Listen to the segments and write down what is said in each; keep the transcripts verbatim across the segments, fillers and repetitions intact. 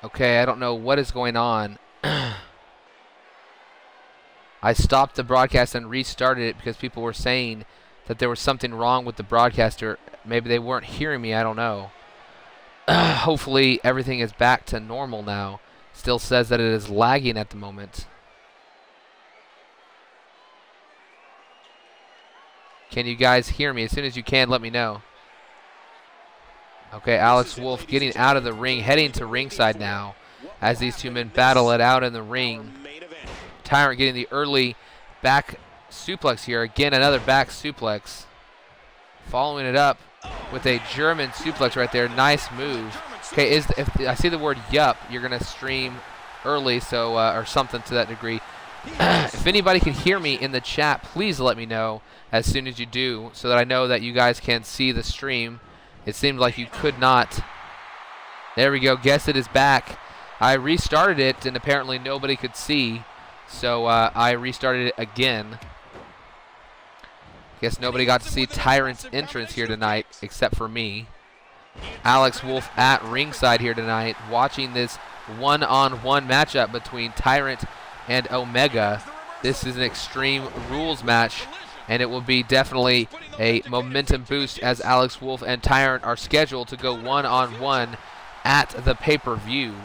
Okay, I don't know what is going on. I stopped the broadcast and restarted it because people were saying that there was something wrong with the broadcaster. Maybe they weren't hearing me, I don't know. Hopefully everything is back to normal now. Still says that it is lagging at the moment. Can you guys hear me? As soon as you can, let me know. Okay, Alex Wolf getting out of the ring, heading to ringside now as these two men battle it out in the ring. Tyrant getting the early back suplex here. Again, another back suplex. Following it up with a German suplex right there. Nice move. Okay, is the, if I see the word yup, you're going to stream early, so uh, or something to that degree. If anybody can hear me in the chat, please let me know as soon as you do so that I know that you guys can see the stream. It seemed like you could not. There we go. Guess it is back. I restarted it, and apparently nobody could see, so uh, I restarted it again. Guess nobody got to see Tyrant's entrance here tonight except for me. Alex Wolf at ringside here tonight, watching this one-on-one matchup between Tyrant and Omega. This is an Extreme Rules match, and it will be definitely a momentum boost as Alex Wolf and Tyrant are scheduled to go one-on-one at the pay-per-view.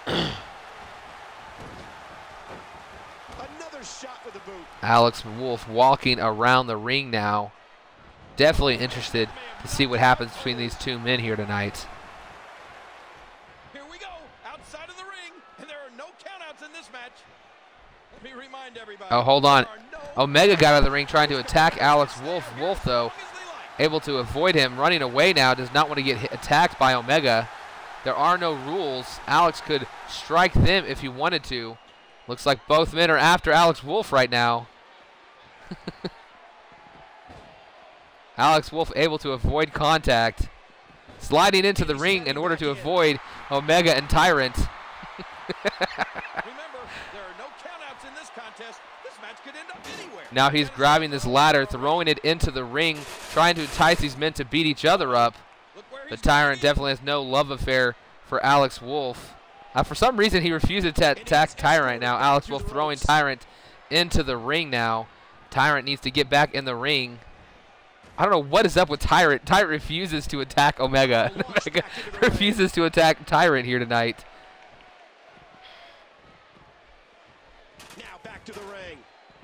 Alex Wolf walking around the ring now. Definitely interested to see what happens between these two men here tonight. Here we go, outside of the ring, and there are no countouts in this match. Let me remind everybody. Oh, hold on. Omega got out of the ring trying to attack Alex Wolf. Wolf, though, able to avoid him. Running away now, does not want to get hit, attacked by Omega. There are no rules. Alex could strike them if he wanted to. Looks like both men are after Alex Wolf right now. Alex Wolf able to avoid contact. Sliding into the ring in order to avoid Omega and Tyrant. Remember, there are no countouts in this contest. This match could end up anywhere. Now he's grabbing this ladder, throwing it into the ring, trying to entice these men to beat each other up. The Tyrant definitely has no love affair for Alex Wolf. Uh, for some reason, he refuses to attack Tyrant right now. Alex Wolf throwing Tyrant into the ring now. Tyrant needs to get back in the ring. I don't know what is up with Tyrant. Tyrant refuses to attack Omega. Omega refuses to attack Tyrant here tonight. Now back to the ring.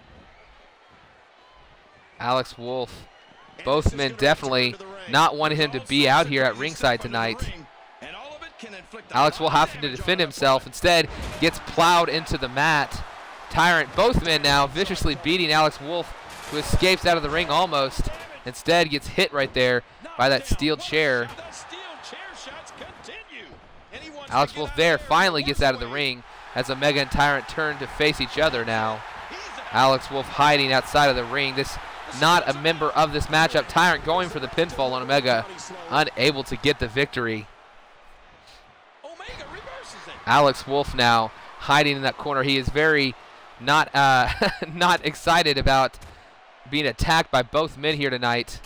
Alex Wolf. Both men definitely not wanting him to be out here at ringside tonight. Alex will have to defend himself. Instead, gets plowed into the mat. Tyrant, both men now viciously beating Alex Wolf, who escapes out of the ring almost. Instead, gets hit right there by that steel chair. Alex Wolf there finally gets out of the ring as Omega and Tyrant turn to face each other now. Alex Wolf hiding outside of the ring. This not a member of this matchup. Tyrant going for the pinfall on Omega, unable to get the victory. Alex Wolf now hiding in that corner. He is very not uh, not excited about being attacked by both men here tonight.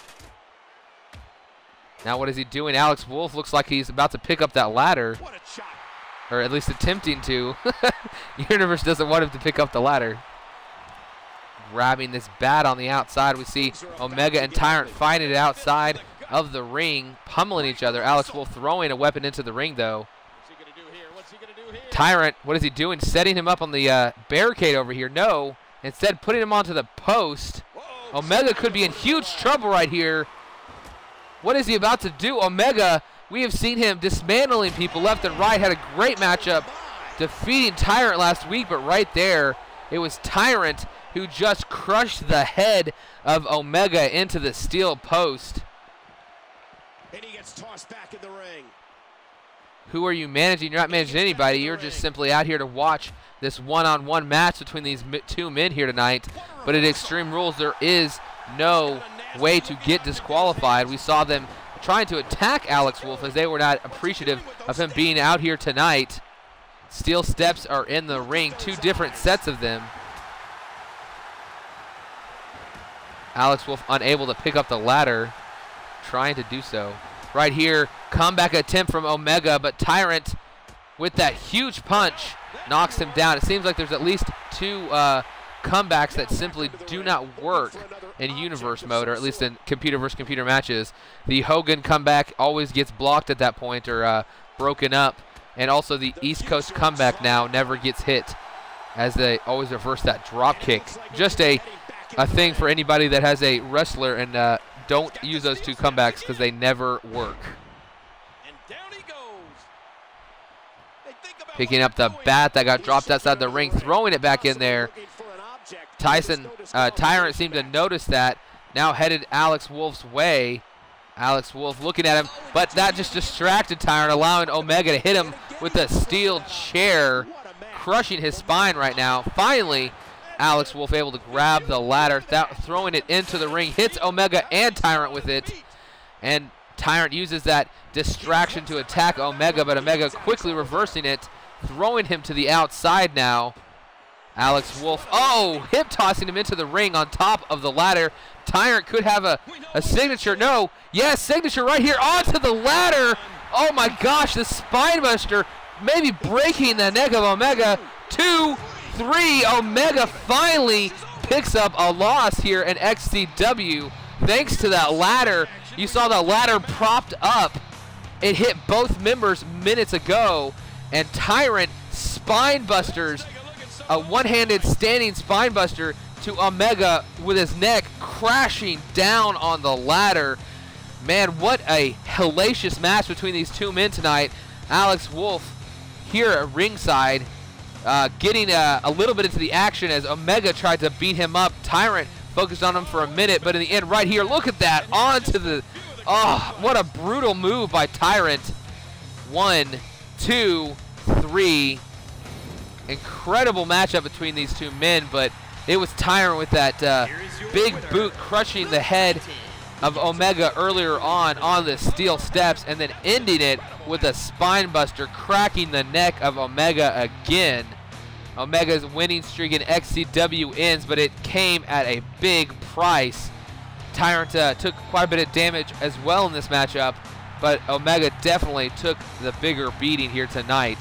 Now what is he doing? Alex Wolf looks like he's about to pick up that ladder, or at least attempting to. Universe doesn't want him to pick up the ladder. Grabbing this bat on the outside. We see Omega and Tyrant fighting it outside of the ring, pummeling each other. Alex Wolf throwing a weapon into the ring, though. Tyrant, what is he doing? Setting him up on the uh, barricade over here. No, instead putting him onto the post. Omega could be in huge trouble right here. What is he about to do? Omega, we have seen him dismantling people left and right. Had a great matchup defeating Tyrant last week, but right there, it was Tyrant who just crushed the head of Omega into the steel post. And he gets tossed back in the ring. Who are you managing? You're not managing anybody. You're just simply out here to watch this one-on-one match between these two men here tonight. But at Extreme Rules, there is no way to get disqualified. We saw them trying to attack Alex Wolf as they were not appreciative of him being out here tonight. Steel steps are in the ring, two different sets of them. Alex Wolf unable to pick up the ladder, trying to do so. Right here, comeback attempt from Omega, but Tyrant with that huge punch, knocks him down. It seems like there's at least two uh, comebacks that simply do not work in Universe mode, or at least in computer versus computer matches. The Hogan comeback always gets blocked at that point or uh, broken up, and also the East Coast comeback now never gets hit, as they always reverse that drop kick. Just a, a thing for anybody that has a wrestler, and uh, don't use those two comebacks because they never work. Picking up the bat that got dropped outside the ring, throwing it back in there. Tyson, uh, Tyrant seemed to notice that. Now headed Alex Wolf's way. Alex Wolf looking at him, but that just distracted Tyrant, allowing Omega to hit him with a steel chair, crushing his spine right now. Finally, Alex Wolf able to grab the ladder, th throwing it into the ring, hits Omega and Tyrant with it, and Tyrant uses that distraction to attack Omega, but Omega quickly reversing it, throwing him to the outside now. Alex Wolf, oh, hip tossing him into the ring on top of the ladder. Tyrant could have a, a signature. No, yes, signature right here onto the ladder. Oh my gosh, the spine buster maybe breaking the neck of Omega. Two, three, Omega finally picks up a loss here in X C W thanks to that ladder. You saw the ladder propped up. It hit both members minutes ago, and Tyrant spine busters, a one-handed standing spine buster to Omega with his neck crashing down on the ladder. Man, what a hellacious match between these two men tonight. Alex Wolf here at ringside, uh, getting a, a little bit into the action as Omega tried to beat him up. Tyrant focused on him for a minute, but in the end right here, look at that, onto the, oh, what a brutal move by Tyrant. One, two, three. Incredible matchup between these two men, but it was Tyrant with that uh, big boot crushing the head of Omega earlier on on the steel steps, and then ending it with a spine buster, cracking the neck of Omega again. Omega's winning streak in X C W ends, but it came at a big price. Tyrant uh, took quite a bit of damage as well in this matchup, but Omega definitely took the bigger beating here tonight.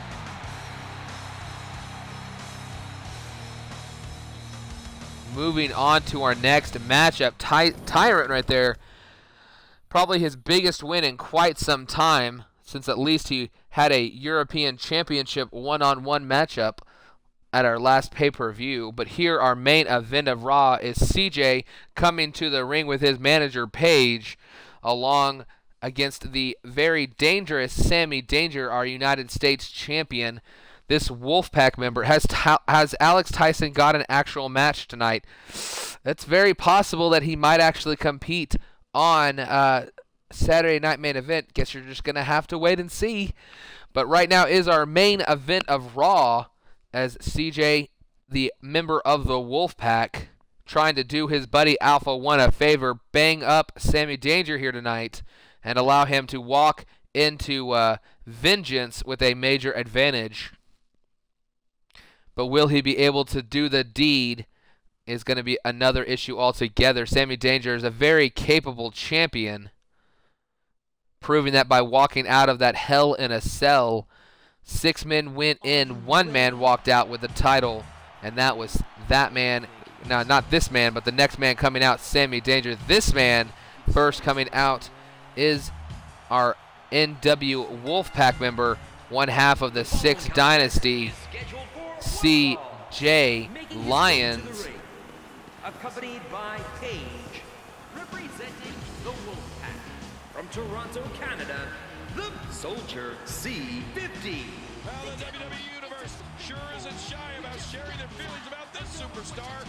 Moving on to our next matchup, Ty Tyrant right there, probably his biggest win in quite some time, since at least he had a European Championship one-on-one matchup at our last pay-per-view. But here our main event of Raw is C J coming to the ring with his manager Paige, along against the very dangerous Sammy Danger, our United States champion. This Wolfpack member, has has Alex Tyson got an actual match tonight? It's very possible that he might actually compete on uh, Saturday Night Main Event. Guess you're just going to have to wait and see. But right now is our main event of Raw, as C J, the member of the Wolfpack, trying to do his buddy Alpha One a favor, bang up Sammy Danger here tonight, and allow him to walk into uh, Vengeance with a major advantage. But will he be able to do the deed is going to be another issue altogether. Sammy Danger is a very capable champion, proving that by walking out of that Hell in a Cell. Six men went in, one man walked out with the title, and that was that man. Now, not this man, but the next man coming out, Sammy Danger. This man first coming out is our N W Wolfpack member, one half of the Sixth Dynasty, C J Lyons. Accompanied by Paige, representing the Wolfpack. From Toronto, Canada, the Soldier C fifty. Well, the W W E Universe sure isn't shy about sharing their feelings about this superstar.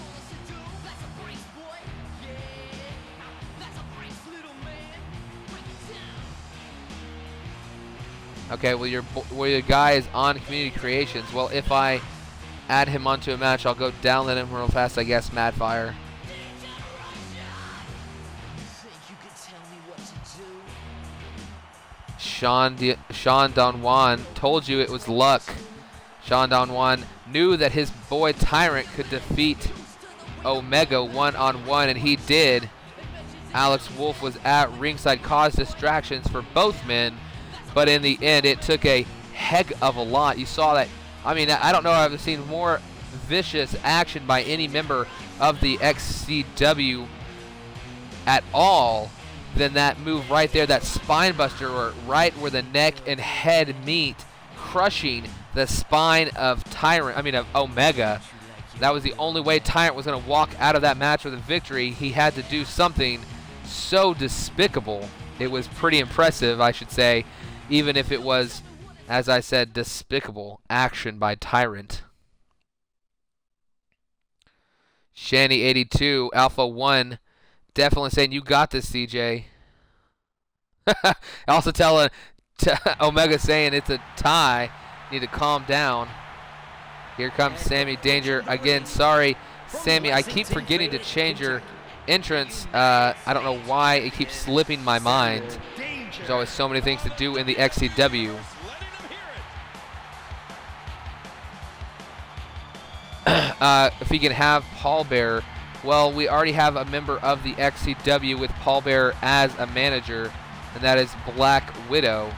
Okay, well your well your guy is on Community Creations. Well, if I add him onto a match, I'll go download him real fast, I guess. Madfire. Sean Di Sean Don Juan told you it was luck. Sean Don Juan knew that his boy Tyrant could defeat Omega one-on-one, and he did. Alex Wolf was at ringside, caused distractions for both men, but in the end it took a heck of a lot. You saw that. I mean, I don't know if I've seen more vicious action by any member of the X C W at all than that move right there, that spine buster, or right where the neck and head meet, crushing the spine of Tyrant, I mean of Omega. That was the only way Tyrant was going to walk out of that match with a victory. He had to do something so despicable. It was pretty impressive, I should say, even if it was, as I said, despicable action by Tyrant. Shanny eighty-two, Alpha one, definitely saying, you got this, C J. Also telling Omega saying it's a tie. Need to calm down. Here comes Sammy Danger again. Sorry, Sammy, I keep forgetting to change your entrance. Uh, I don't know why it keeps slipping my mind. There's always so many things to do in the X C W. uh, if we can have Paul Bearer, well, we already have a member of the X C W with Paul Bearer as a manager, and that is Black Widow.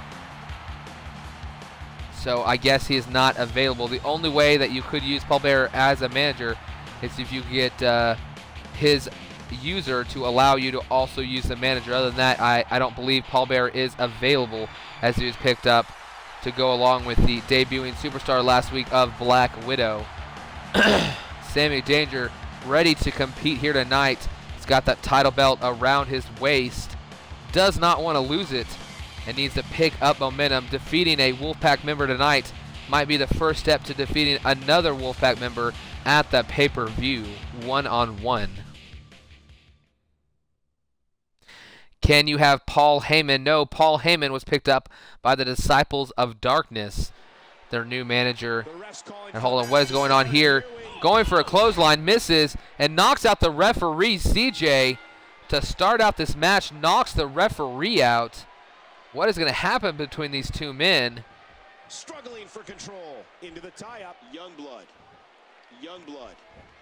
So I guess he is not available. The only way that you could use Paul Bearer as a manager is if you get uh, his user to allow you to also use the manager. Other than that, I, I don't believe Paul Bearer is available, as he was picked up to go along with the debuting superstar last week of Black Widow. Sammy Danger ready to compete here tonight. He's got that title belt around his waist. Does not want to lose it, and needs to pick up momentum. Defeating a Wolfpack member tonight might be the first step to defeating another Wolfpack member at the pay-per-view, one-on-one. Can you have Paul Heyman? No, Paul Heyman was picked up by the Disciples of Darkness, their new manager. And hold on, what is going on here? Going for a clothesline, misses, and knocks out the referee, C J, to start out this match. Knocks the referee out. What is going to happen between these two men? Struggling for control into the tie-up. Youngblood. Youngblood.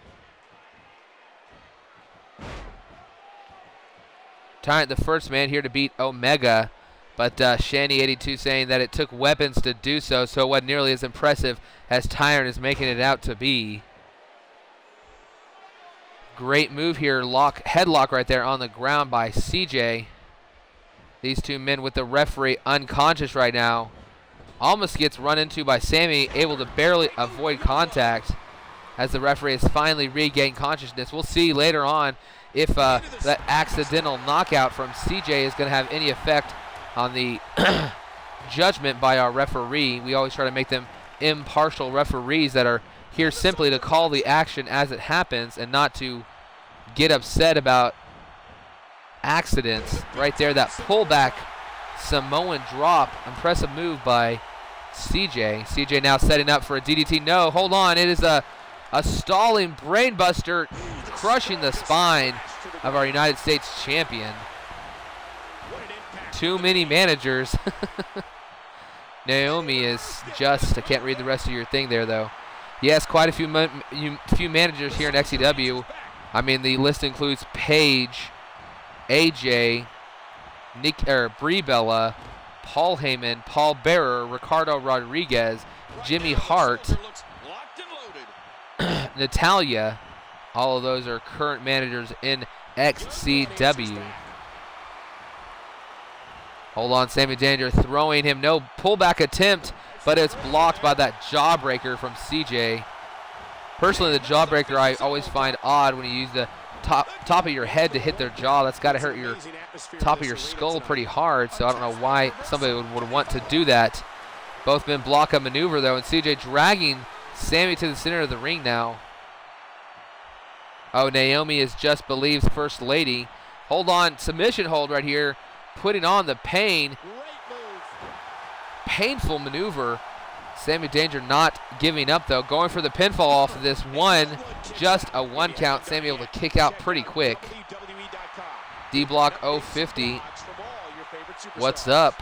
Tyrant, the first man here to beat Omega, but uh, Shanny eighty-two saying that it took weapons to do so, so it wasn't nearly as impressive as Tyrant is making it out to be. Great move here, lock, headlock right there on the ground by C J. These two men with the referee unconscious right now. Almost gets run into by Sammy, able to barely avoid contact as the referee has finally regained consciousness. We'll see later on if uh, that accidental knockout from C J is going to have any effect on the judgment by our referee. We always try to make them impartial referees that are here simply to call the action as it happens and not to get upset about accidents. Right there, that pullback Samoan drop. Impressive move by C J. C J now setting up for a D D T. No, hold on. It is a, a stalling brainbuster, crushing the spine of our United States champion. Too many managers. Naomi is just, I can't read the rest of your thing there, though. Yes, quite a few, few managers here in X C W. I mean, the list includes Paige, A J, Nick, or Brie Bella, Paul Heyman, Paul Bearer, Ricardo Rodriguez, Jimmy Hart, Natalia. All of those are current managers in X C W. Hold on, Sammy Danger throwing him. No pullback attempt, but it's blocked by that jawbreaker from C J. Personally, the jawbreaker I always find odd when you use the top top of your head to hit their jaw. That's got to hurt your top of your skull pretty hard, so I don't know why somebody would, would want to do that. Both men block a maneuver, though, and C J dragging Sammy to the center of the ring now. Oh, Naomi is Just Believe's first lady. Hold on, submission hold right here, putting on the pain. Painful maneuver. Sammy Danger not giving up, though, going for the pinfall off of this one. Just a one count. Sammy able to kick out pretty quick. D-Block oh fifty. What's up?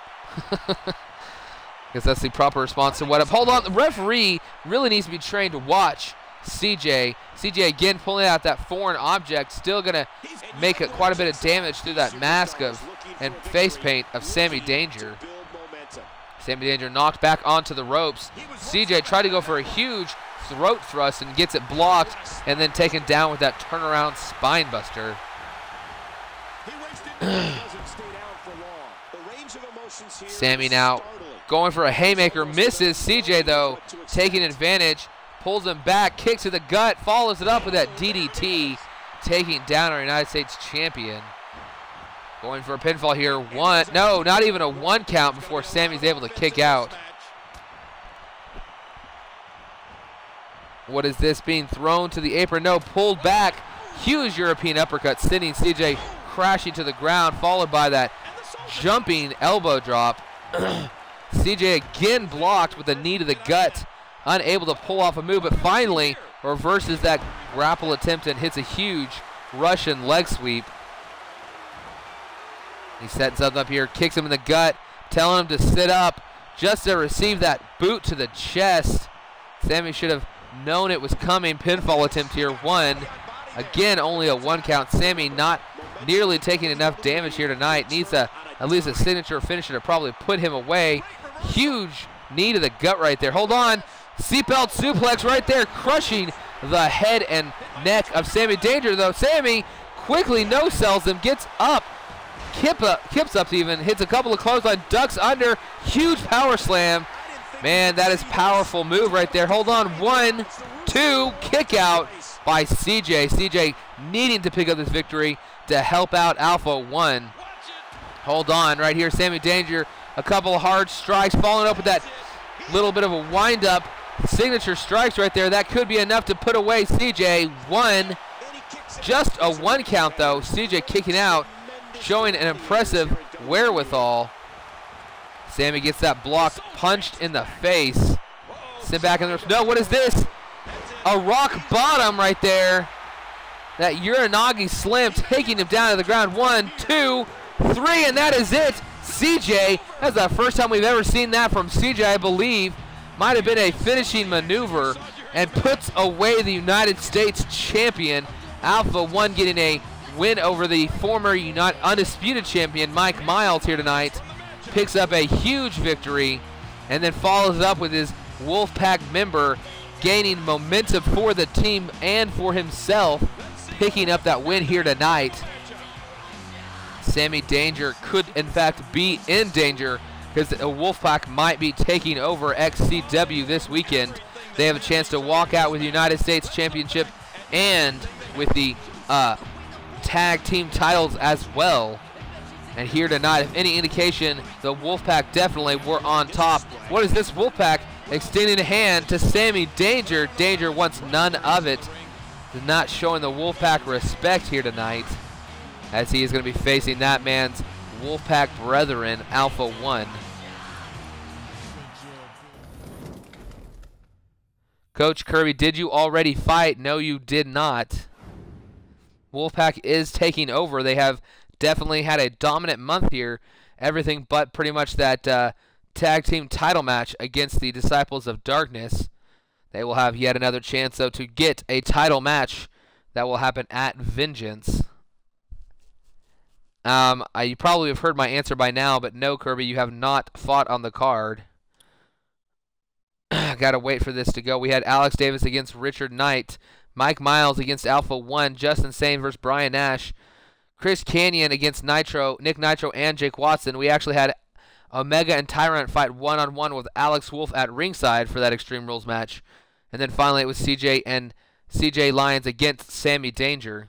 Guess that's the proper response to what up. Hold on, the referee really needs to be trained to watch C J. C J again pulling out that foreign object, still gonna make a, quite a bit of damage through that mask of and face paint of Sammy Danger. Sammy Danger knocked back onto the ropes. C J tried to go for a huge throat thrust and gets it blocked and then taken down with that turnaround spine buster. Sammy now going for a haymaker, misses. C J though taking advantage, pulls him back, kicks to the gut, follows it up with that D D T, taking down our United States champion. Going for a pinfall here. One, no, not even a one count before Sammy's able to kick out. What is this? Being thrown to the apron. No, pulled back. Huge European uppercut, sending C J crashing to the ground, followed by that jumping elbow drop. C J again blocked with a knee to the gut, unable to pull off a move, but finally reverses that grapple attempt and hits a huge Russian leg sweep. He sets something up here, kicks him in the gut, telling him to sit up just to receive that boot to the chest. Sammy should have known it was coming. Pinfall attempt here, one. Again, only a one count. Sammy not nearly taking enough damage here tonight. Needs a, at least a signature finisher to probably put him away. Huge knee to the gut right there. Hold on. Seatbelt suplex right there, crushing the head and neck of Sammy Danger, though. Sammy quickly no-sells him, gets up, kip up, kips up even, hits a couple of clothesline, ducks under, huge power slam. Man, that is powerful move right there. Hold on, one, two, kick out by C J. C J needing to pick up this victory to help out Alpha One. Hold on, right here, Sammy Danger, a couple of hard strikes, following up with that little bit of a wind-up. Signature strikes right there. That could be enough to put away C J. One, just a one count though. C J kicking out, showing an impressive wherewithal. Sammy gets that blocked, punched in the face. Sit back in the ropes. No, what is this? A rock bottom right there. That Uranagi slam taking him down to the ground. One, two, three, and that is it. C J, that's the first time we've ever seen that from C J, I believe. Might have been a finishing maneuver, and puts away the United States champion. Alpha One getting a win over the former United undisputed champion Mike Miles here tonight. Picks up a huge victory, and then follows up with his Wolfpack member gaining momentum for the team and for himself, picking up that win here tonight. Sammy Danger could in fact be in danger, because the Wolfpack might be taking over X C W this weekend. They have a chance to walk out with the United States Championship and with the uh, tag team titles as well. And here tonight, if any indication, the Wolfpack definitely were on top. What is this? Wolfpack extending a hand to Sammy Danger. Danger wants none of it. Not showing the Wolfpack respect here tonight, as he is going to be facing that man's Wolfpack brethren, Alpha One. Coach Kirby, did you already fight? No, you did not. Wolfpack is taking over. They have definitely had a dominant month here. Everything but pretty much that uh, tag team title match against the Disciples of Darkness. They will have yet another chance, though, to get a title match that will happen at Vengeance. Um, I, you probably have heard my answer by now, but no, Kirby, you have not fought on the card. Gotta wait for this to go. We had Alex Davis against Richard Knight, Mike Miles against Alpha One, Justin Sane versus Brian Nash, Chris Canyon against Nitro, Nick Nitro and Jake Watson. We actually had Omega and Tyrant fight one-on-one with Alex Wolf at ringside for that Extreme Rules match. And then finally it was C J and C J Lyons against Sammy Danger.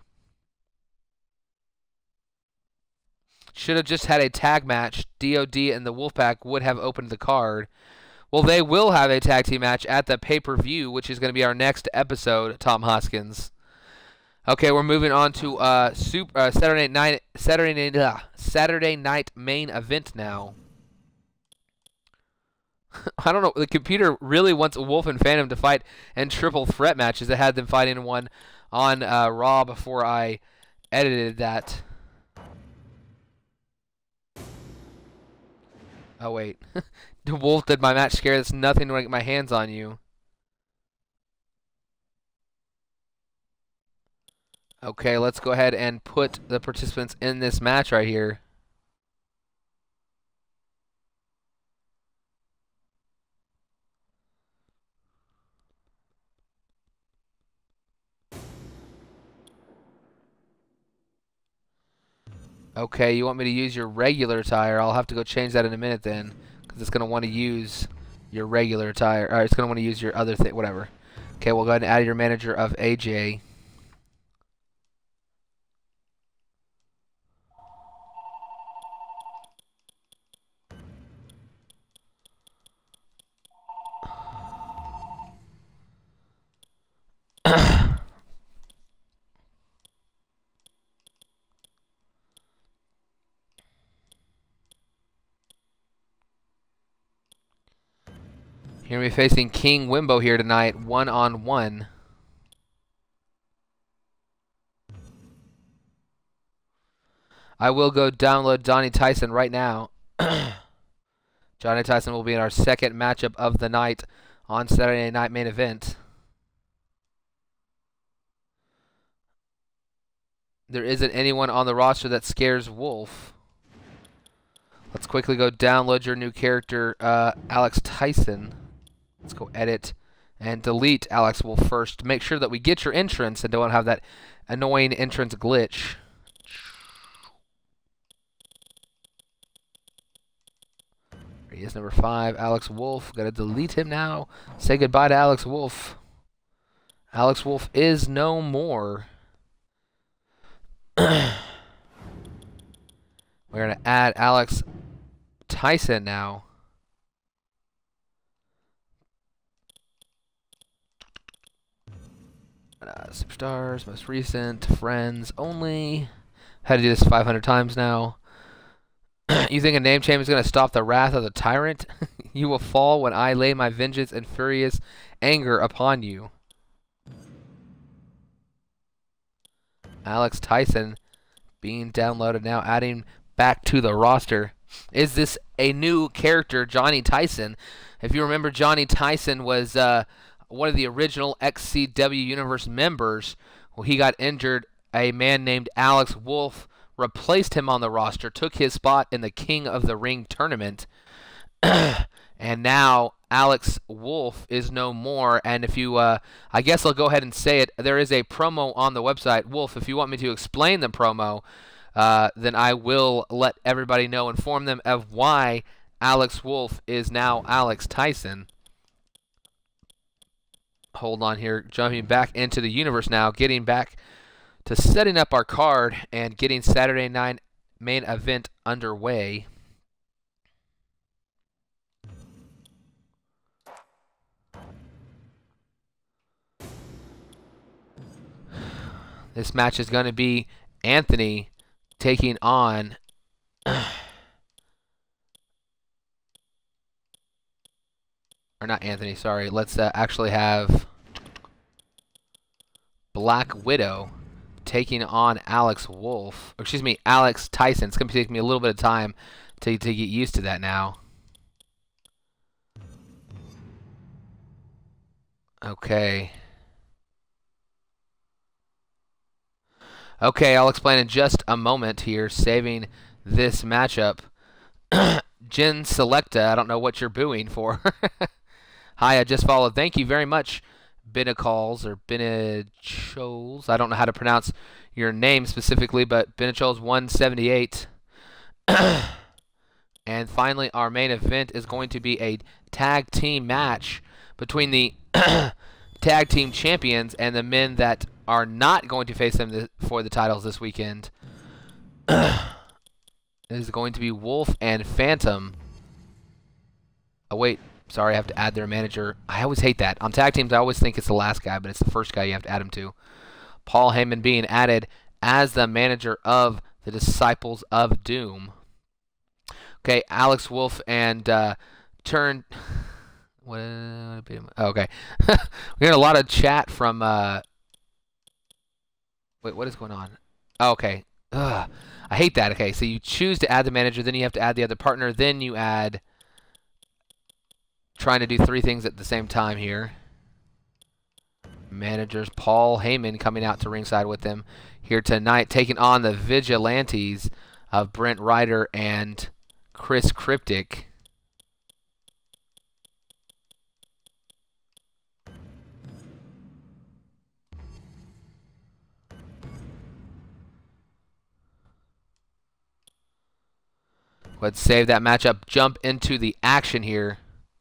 Should have just had a tag match. D O D and the Wolfpack would have opened the card. Well, they will have a tag team match at the pay-per-view, which is going to be our next episode, Tom Hoskins. Okay, we're moving on to uh, super, uh, Saturday night Saturday night uh, Saturday night main event now. I don't know. The computer really wants Wolf and Phantom to fight in triple threat matches. It had them fighting one on uh, Raw before I edited that. Oh wait, Wolf did my match scare. That's nothing to get my hands on you. Okay, let's go ahead and put the participants in this match right here. Okay, you want me to use your regular attire? I'll have to go change that in a minute then, because it's going to want to use your regular attire. Or it's going to want to use your other thing, whatever. Okay, we'll go ahead and add your manager of A J. You're going to be facing King Wimbo here tonight, one-on-one. I will go download Johnny Tyson right now. Johnny Tyson will be in our second matchup of the night on Saturday Night Main Event. There isn't anyone on the roster that scares Wolf. Let's quickly go download your new character, uh, Alex Tyson. Let's go edit and delete Alex Wolf first. Make sure that we get your entrance and don't have that annoying entrance glitch. There he is, number five, Alex Wolf. Gotta delete him now. Say goodbye to Alex Wolf. Alex Wolf is no more. We're gonna add Alex Tyson now. Uh, superstars, most recent, friends only. Had to do this five hundred times now. You think a name change is going to stop the wrath of the tyrant? You will fall when I lay my vengeance and furious anger upon you. Alex Tyson being downloaded now, adding back to the roster. Is this a new character, Johnny Tyson? If you remember, Johnny Tyson was uh, one of the original X C W Universe members. Well, he got injured. A man named Alex Wolf replaced him on the roster, took his spot in the King of the Ring tournament. And now Alex Wolf is no more. And if you, uh, I guess I'll go ahead and say it. There is a promo on the website. Wolf, if you want me to explain the promo, uh, then I will let everybody know, inform them of why Alex Wolf is now Alex Tyson. Hold on here, jumping back into the universe now, getting back to setting up our card and getting Saturday night main event underway. This match is going to be Anthony taking on or not Anthony, sorry. Let's uh, actually have Black Widow taking on Alex Wolf. Or excuse me, Alex Tyson. It's going to take me a little bit of time to, to get used to that now. Okay. Okay, I'll explain in just a moment here, saving this matchup. Jen Selecta, I don't know what you're booing for. Hi, I just followed. Thank you very much, Benacalls or Benachols. I don't know how to pronounce your name specifically, but Benachols one seventy-eight. And finally, our main event is going to be a tag team match between the tag team champions and the men that are not going to face them th for the titles this weekend. It is going to be Wolf and Phantom. Oh, wait. Sorry, I have to add their manager. I always hate that. On tag teams, I always think it's the last guy, but it's the first guy you have to add him to. Paul Heyman being added as the manager of the Disciples of Doom. Okay, Alex Wolf and uh, Turn... What? Oh, okay. We had a lot of chat from... Uh... Wait, what is going on? Oh, okay. Ugh. I hate that. Okay, so you choose to add the manager, then you have to add the other partner, then you add... Trying to do three things at the same time here. Managers, Paul Heyman coming out to ringside with them here tonight, taking on the Vigilantes of Brent Ryder and Chris Cryptic. Let's save that matchup. Jump into the action here.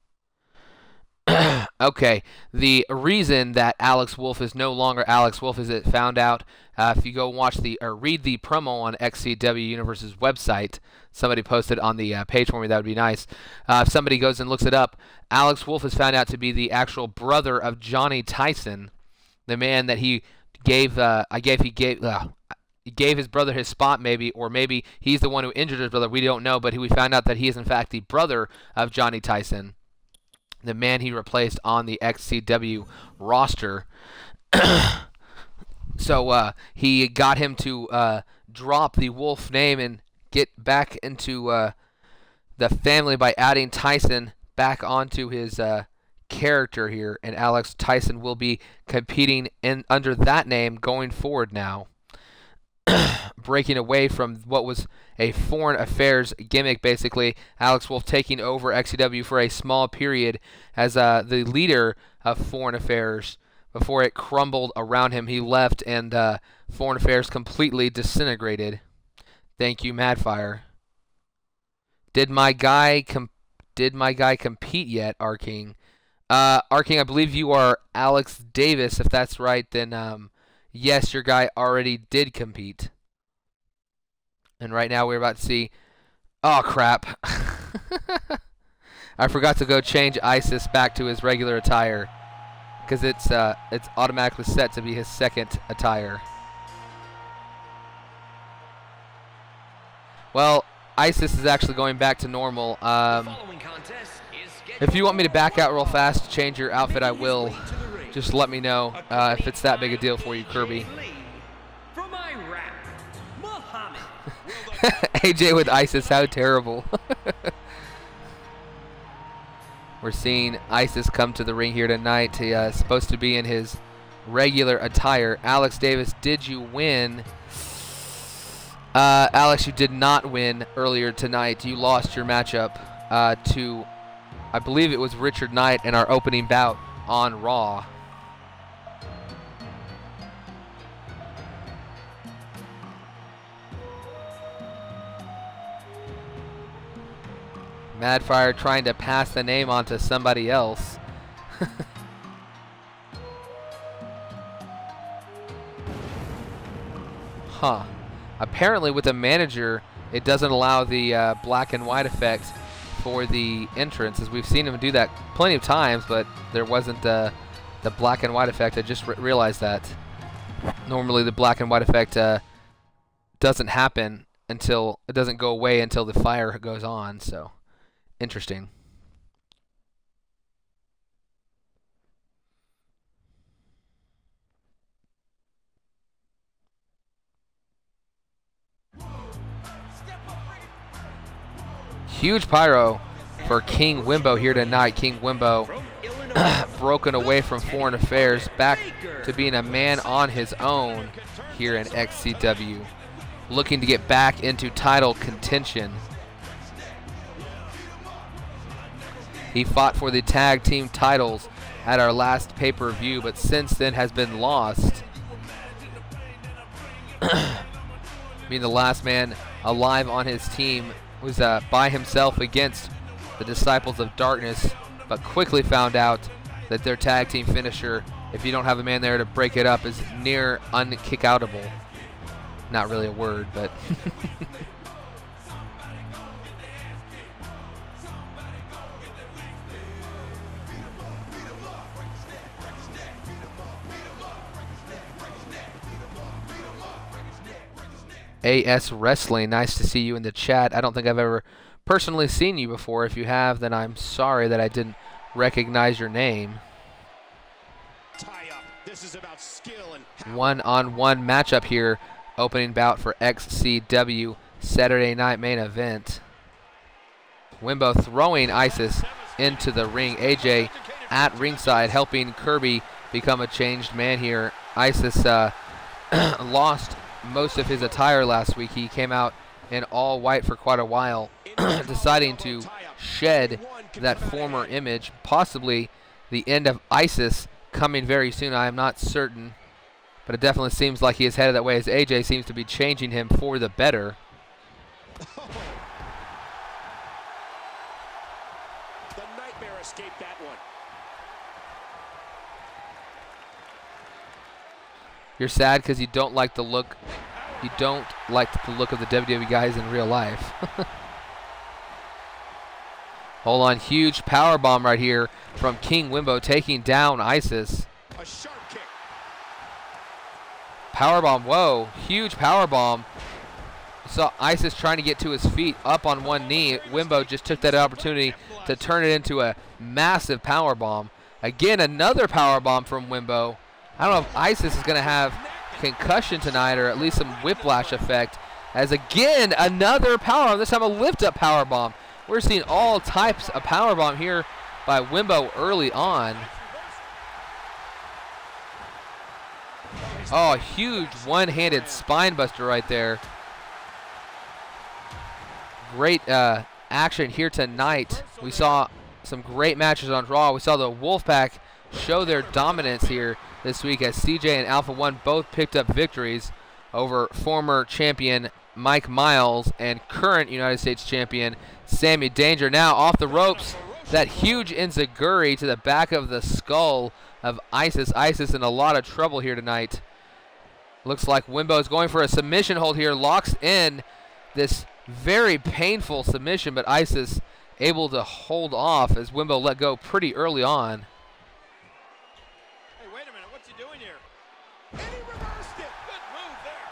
Okay, the reason that Alex Wolf is no longer Alex Wolf is it found out uh, if you go watch the or read the promo on X C W Universe's website. Somebody posted on the uh, page for me. That would be nice. Uh, if somebody goes and looks it up, Alex Wolf is found out to be the actual brother of Johnny Tyson, the man that he gave. Uh, I gave he gave. Uh, He gave his brother his spot, maybe, or maybe he's the one who injured his brother. We don't know, but we found out that he is, in fact, the brother of Johnny Tyson, the man he replaced on the X C W roster. So uh, he got him to uh, drop the Wolf name and get back into uh, the family by adding Tyson back onto his uh, character here, and Alex Tyson will be competing in under that name going forward now. Breaking away from what was a foreign affairs gimmick, basically. Alex Wolf taking over X C W for a small period as uh, the leader of foreign affairs. Before it crumbled around him, he left, and uh, foreign affairs completely disintegrated. Thank you, Madfire. Did my guy com did my guy compete yet, Arking? Uh, Arking, I believe you are Alex Davis. If that's right, then um. yes, your guy already did compete. And right now we're about to see... Oh, crap. I forgot to go change Isis back to his regular attire. Because it's, uh, it's automatically set to be his second attire. Well, Isis is actually going back to normal. Um, if you want me to back out real fast to change your outfit, I will. Just let me know uh, if it's that big a deal for you, Kirby. A J with Isis, how terrible. We're seeing Isis come to the ring here tonight. He uh, is supposed to be in his regular attire. Alex Davis, did you win? Uh, Alex, you did not win earlier tonight. You lost your matchup uh, to, I believe it was Richard Knight in our opening bout on Raw. Madfire trying to pass the name on to somebody else. Huh. Apparently with the manager, it doesn't allow the uh, black and white effect for the entrance, as we've seen him do that plenty of times, but there wasn't the, the black and white effect. I just re realized that. Normally the black and white effect uh, doesn't happen until, it doesn't go away until the fire goes on, so... Interesting. Huge pyro for King Wimbo here tonight. King Wimbo broken away from foreign affairs, back to being a man on his own here in X C W. Looking to get back into title contention. He fought for the tag team titles at our last pay-per-view, but since then has been lost. Being the last man alive on his team was uh, by himself against the Disciples of Darkness, but quickly found out that their tag team finisher, if you don't have a man there to break it up, is near unkick-outable. Not really a word, but... A S Wrestling, nice to see you in the chat. I don't think I've ever personally seen you before. If you have, then I'm sorry that I didn't recognize your name. One-on-one matchup here, opening bout for X C W Saturday Night Main Event. Wimbo throwing Isis into the ring. A J at ringside helping Kirby become a changed man here. Isis uh, lost most of his attire last week. He came out in all white for quite a while, deciding to shed that former image. Possibly the end of Isis coming very soon. I am not certain, but it definitely seems like he is headed that way, as A J seems to be changing him for the better. The Nightmare escaped that one. You're sad because you don't like the look. You don't like the look of the W W E guys in real life. Hold on, huge power bomb right here from King Wimbo, taking down Isis. A sharp kick. Power bomb, whoa, huge power bomb. Saw Isis trying to get to his feet, up on one knee. Wimbo just took that opportunity to turn it into a massive power bomb. Again, another power bomb from Wimbo. I don't know if Isis is going to have concussion tonight, or at least some whiplash effect, as again another power bomb, this time a lift up power bomb. We're seeing all types of power bomb here by Wimbo early on. Oh, huge one-handed spine buster right there. Great uh, action here tonight. We saw some great matches on Raw. We saw the Wolfpack show their dominance here this week as C J and Alpha One both picked up victories over former champion Mike Miles and current United States champion Sammy Danger. Now off the ropes, that huge enziguri to the back of the skull of Isis. Isis in a lot of trouble here tonight. Looks like Wimbo is going for a submission hold here, locks in this very painful submission, but Isis able to hold off as Wimbo let go pretty early on. And he reversed it. Good move there.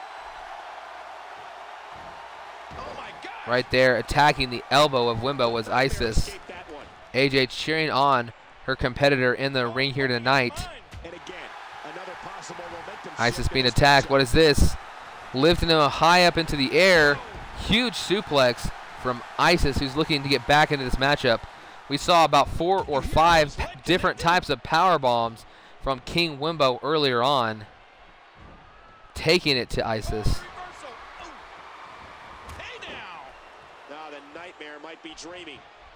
Oh my God. Right there, attacking the elbow of Wimbo was Isis. A J cheering on her competitor in the ring here tonight. And again, another possible momentum. Isis being attacked. What is this? Lifting him high up into the air. Huge suplex from Isis, who's looking to get back into this matchup. We saw about four or five different types of power bombs from King Wimbo earlier on, taking it to Isis. Now the Nightmare might be dreaming.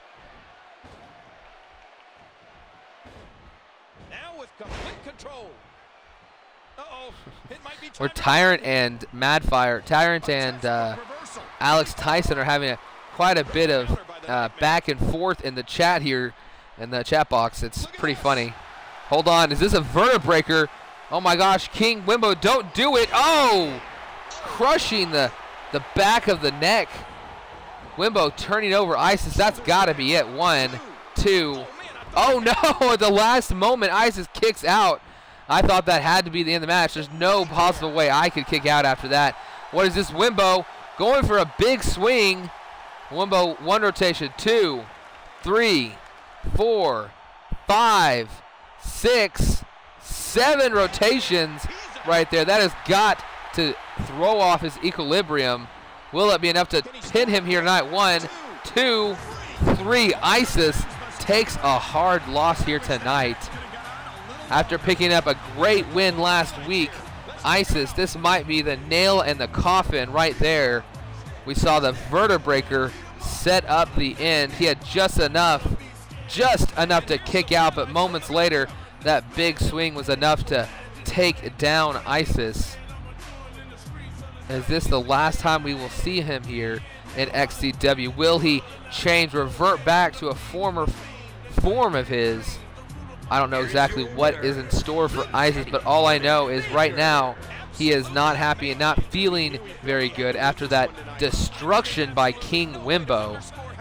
Now with complete control. Uh-oh. It might be Where Tyrant and Madfire, Tyrant and uh, Alex Tyson are having a, quite a bit of uh, back and forth in the chat here, in the chat box. It's pretty funny. Hold on, is this a vertebreaker? Oh my gosh, King Wimbo, don't do it. Oh, crushing the, the back of the neck. Wimbo turning over Isis, that's gotta be it. One, two. Oh no, at the last moment, Isis kicks out. I thought that had to be the end of the match. There's no possible way I could kick out after that. What is this, Wimbo? Going for a big swing. Wimbo, one rotation, two, three, four, five, six, seven rotations right there. That has got to throw off his equilibrium. Will it be enough to pin him here tonight? One, two, three. Isis takes a hard loss here tonight. After picking up a great win last week, Isis, this might be the nail in the coffin right there. We saw the vertebreaker set up the end. He had just enough, just enough to kick out, but moments later, that big swing was enough to take down Isis. Is this the last time we will see him here in X C W? Will he change, revert back to a former form of his? I don't know exactly what is in store for Isis, but all I know is right now he is not happy and not feeling very good after that destruction by King Wimbo.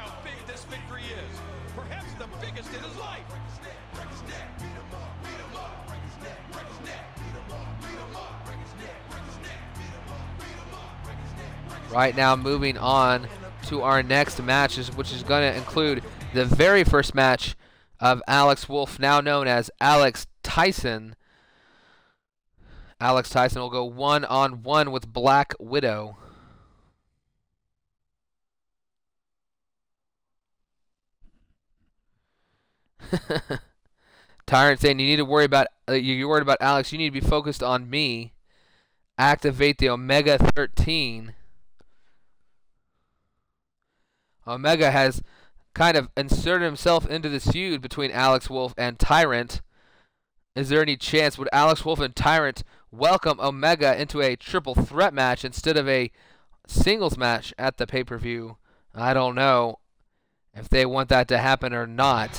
Right now, moving on to our next matches, which is going to include the very first match of Alex Wolf, now known as Alex Tyson. Alex Tyson will go one-on-one with Black Widow. Tyrant saying you need to worry about uh, you're worried about Alex. You need to be focused on me. Activate the Omega thirteen. Omega has kind of inserted himself into this feud between Alex Wolf and Tyrant. Is there any chance would Alex Wolf and Tyrant welcome Omega into a triple threat match instead of a singles match at the pay-per-view? I don't know. if they want that to happen or not.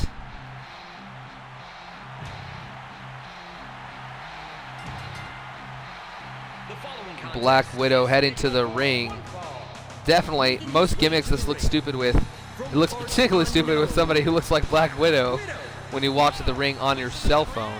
Black Widow heading to the ring. Definitely, most gimmicks this looks stupid with. It looks particularly stupid with somebody who looks like Black Widow when you watch the ring on your cell phone.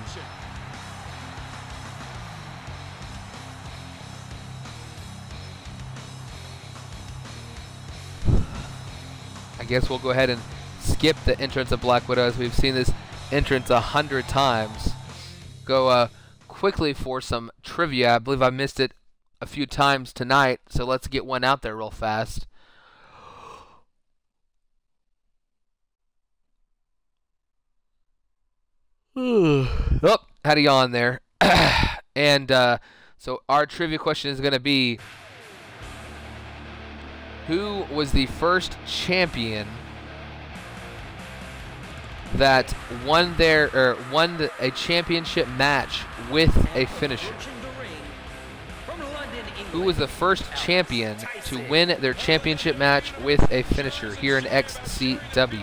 I guess we'll go ahead and skip the entrance of Black Widow, as we've seen this entrance a hundred times. Go uh, quickly for some trivia. I believe I missed it a few times tonight, so let's get one out there real fast. Oh, had a yawn there. And uh, so our trivia question is going to be, who was the first champion that won their or won a championship match with a finisher? Who was the first champion to win their championship match with a finisher here in X C W?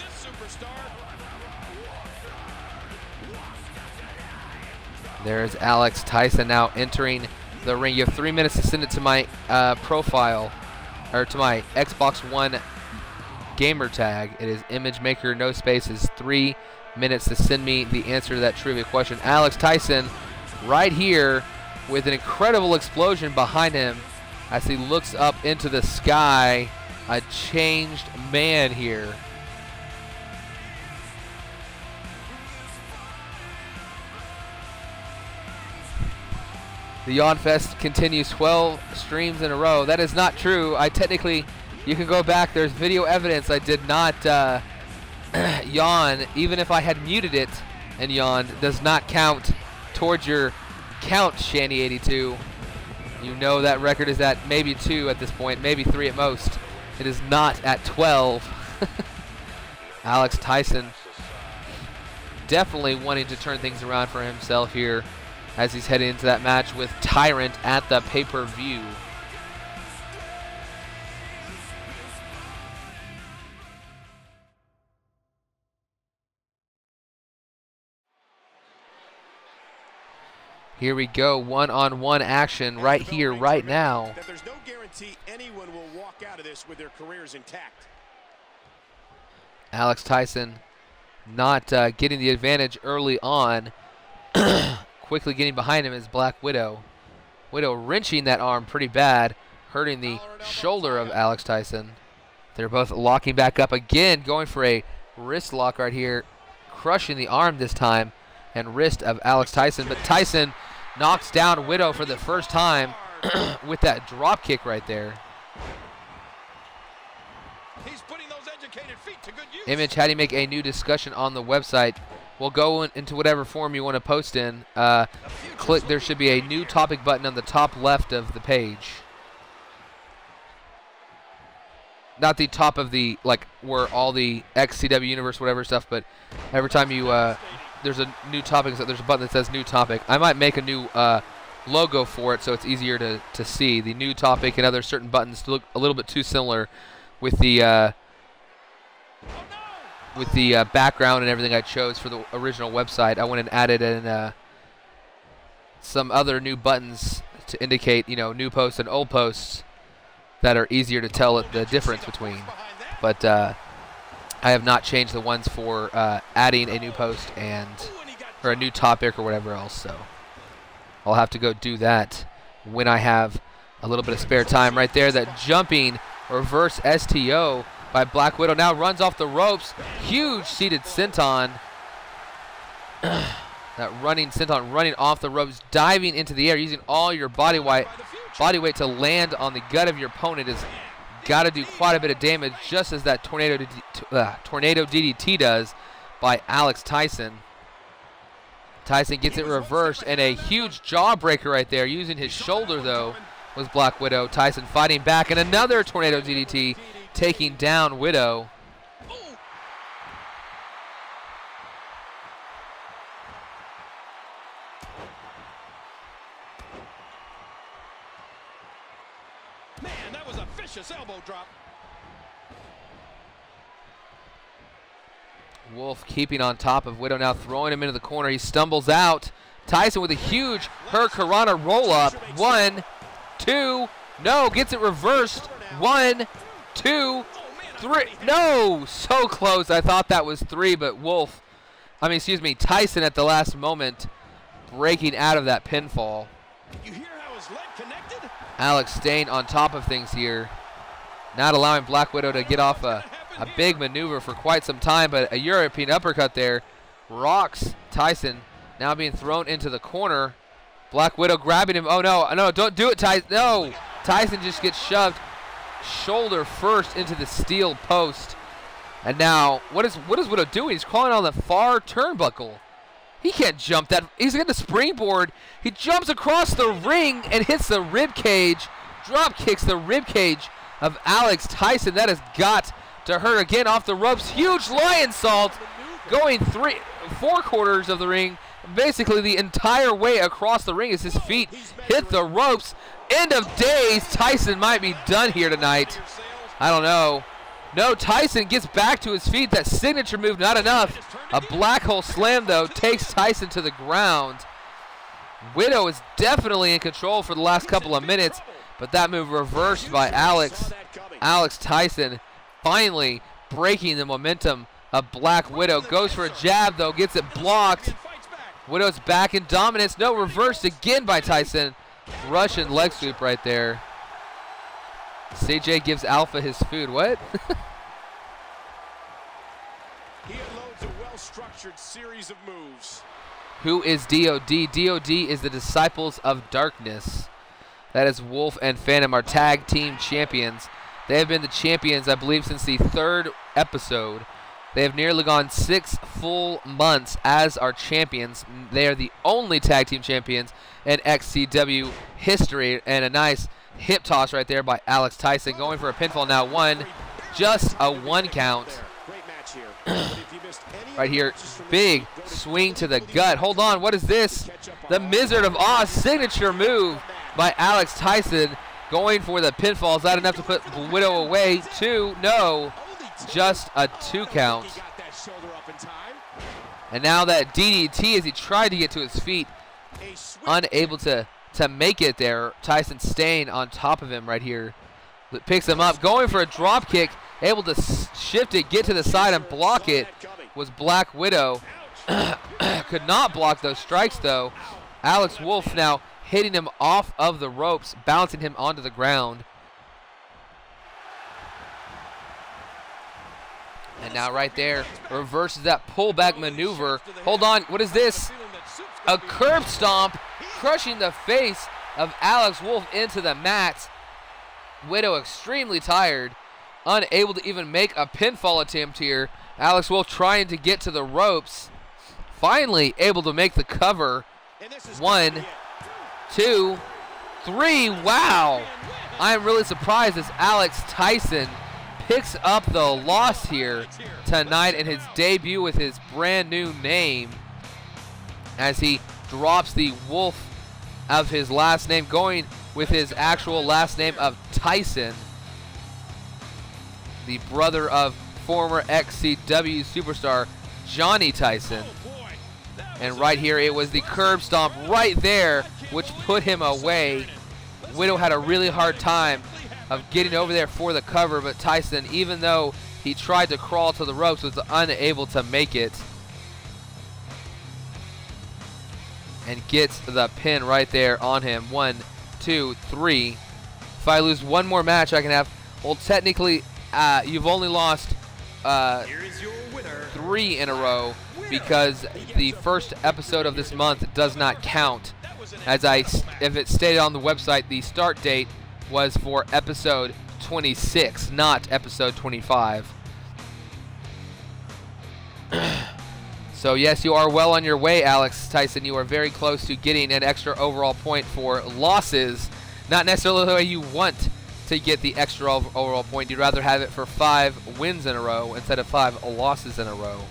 There's Alex Tyson now entering the ring. You have three minutes to send it to my uh, profile, or to my Xbox One gamer tag. It is Image Maker, no spaces. Three minutes to send me the answer to that trivia question. Alex Tyson right here with an incredible explosion behind him as he looks up into the sky. A changed man here. The Yawn Fest continues twelve streams in a row. That is not true. I technically, you can go back. There's video evidence. I did not uh, yawn. Even if I had muted it and yawned, does not count towards your count, Shanny eighty-two. You know that record is at maybe two at this point, maybe three at most. It is not at twelve. Alex Tyson definitely wanting to turn things around for himself here as he's heading into that match with Tyrant at the pay-per-view. Here we go, one-on-one action right here, right now. That there's no guarantee anyone will walk out of this with their careers intact. Alex Tyson not uh, getting the advantage early on. Quickly getting behind him is Black Widow. Widow wrenching that arm pretty bad, hurting the shoulder of Alex Tyson. They're both locking back up again, going for a wrist lock right here, crushing the arm this time and wrist of Alex Tyson. But Tyson knocks down Widow for the first time with that drop kick right there. He's putting those educated feet to good use. Image had to make a new discussion on the website. We'll go in, into whatever form you want to post in. Uh, click. There should be a new topic button on the top left of the page. Not the top of the, like, where all the X C W Universe, whatever stuff, but every time you, uh, there's a new topic, so there's a button that says new topic. I might make a new uh, logo for it so it's easier to, to see. The new topic and other certain buttons look a little bit too similar with the, uh, with the uh, background and everything I chose for the original website. I went and added in uh, some other new buttons to indicate, you know, new posts and old posts that are easier to tell the difference between. But uh, I have not changed the ones for uh, adding a new post and or a new topic or whatever else. So I'll have to go do that when I have a little bit of spare time. Right there, that jumping reverse S T O by Black Widow now runs off the ropes. Huge seated senton. That running senton running off the ropes, diving into the air, using all your body weight, body weight to land on the gut of your opponent has got to do quite a bit of damage, just as that tornado uh, tornado D D T does by Alex Tyson. Tyson gets it reversed, and a huge jawbreaker right there, using his shoulder though, was Black Widow. Tyson fighting back, and another tornado D D T, taking down Widow. Man, that was a vicious elbow drop. Wolf keeping on top of Widow, now throwing him into the corner. He stumbles out. Tyson with a huge Hurricanrana roll-up. One, two, no, gets it reversed. One, two, three. No, so close. I thought that was three, but Wolf, I mean, excuse me, Tyson at the last moment breaking out of that pinfall. You hear how his leg connected? Alex staying on top of things here, not allowing Black Widow to get off a, a big maneuver for quite some time, but a European uppercut there rocks Tyson, now being thrown into the corner. Black Widow grabbing him. Oh, no, no, don't do it, Tyson. No, Tyson just gets shoved shoulder first into the steel post. And now, what is what is Widow doing? He's crawling on the far turnbuckle. He can't jump that. He's going to springboard. He jumps across the ring and hits the rib cage. Drop kicks the rib cage of Alex Tyson. That has got to hurt. Again off the ropes. Huge lion salt going three, four quarters of the ring. Basically the entire way across the ring as his feet hit the ropes. End of days. Tyson might be done here tonight. I don't know. No, Tyson gets back to his feet. That signature move, not enough. A black hole slam, though, takes Tyson to the ground. Widow is definitely in control for the last couple of minutes, but that move reversed by Alex. Alex Tyson finally breaking the momentum of Black Widow. Goes for a jab, though, gets it blocked. Widow's back in dominance. No, reversed again by Tyson. Russian leg sweep right there. C J gives Alpha his food. What? He unloads a well-structured series of moves. Who is D O D? D O D is the Disciples of Darkness. That is Wolf and Phantom, our tag team champions. They have been the champions, I believe, since the third episode. They have nearly gone six full months as our champions. They are the only tag team champions in X C W history, and a nice hip toss right there by Alex Tyson, going for a pinfall now. One, just a one count. Right here, big swing to the gut. Hold on, what is this? The Wizard of Oz signature move by Alex Tyson, going for the pinfall. Is that enough to put Widow away? Two, no, just a two count. And now that D D T as he tried to get to his feet, unable to to make it there. Tyson staying on top of him right here. Picks him up, going for a drop kick, able to shift it, get to the side and block it was Black Widow. Could not block those strikes though. Alex Wolf now hitting him off of the ropes, bouncing him onto the ground. And now right there, reverses that pullback maneuver. Hold on, what is this? A curb stomp, crushing the face of Alex Wolf into the mat. Widow extremely tired, unable to even make a pinfall attempt here. Alex Wolf trying to get to the ropes. Finally able to make the cover. One, two, three. Wow. I'm really surprised as Alex Tyson picks up the loss here tonight in his debut with his brand new name, as he drops the Wolf of his last name, going with his actual last name of Tyson, the brother of former X C W superstar Johnny Tyson. And right here, it was the curb stomp right there which put him away. Widow had a really hard time of getting over there for the cover, but Tyson, even though he tried to crawl to the ropes, was unable to make it. And gets the pin right there on him. One, two, three. If I lose one more match, I can have, well, technically, uh, you've only lost uh, three in a row, because the first episode of this month does not count. As I, if it stated on the website, the start date was for episode twenty-six, not episode twenty-five. So yes, you are well on your way, Alex Tyson. You are very close to getting an extra overall point for losses. Not necessarily the way you want to get the extra overall point. You'd rather have it for five wins in a row instead of five losses in a row.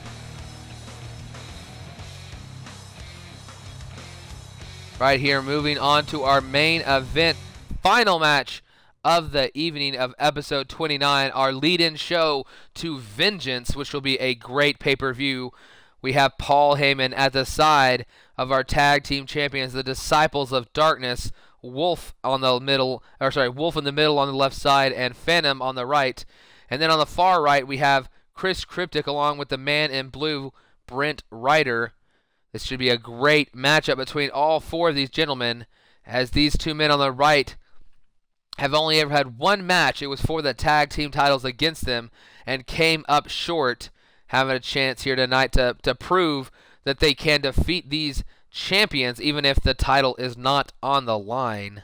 Right here, moving on to our main event. Final match of the evening of episode twenty-nine, our lead-in show to Vengeance, which will be a great pay-per-view. We have Paul Heyman at the side of our tag team champions, the Disciples of Darkness, Wolf on the middle, or sorry, Wolf in the middle on the left side, and Phantom on the right. And then on the far right, we have Chris Cryptic along with the man in blue, Brent Ryder. This should be a great matchup between all four of these gentlemen, as these two men on the right have only ever had one match. It was for the tag team titles against them and came up short, having a chance here tonight to, to prove that they can defeat these champions even if the title is not on the line.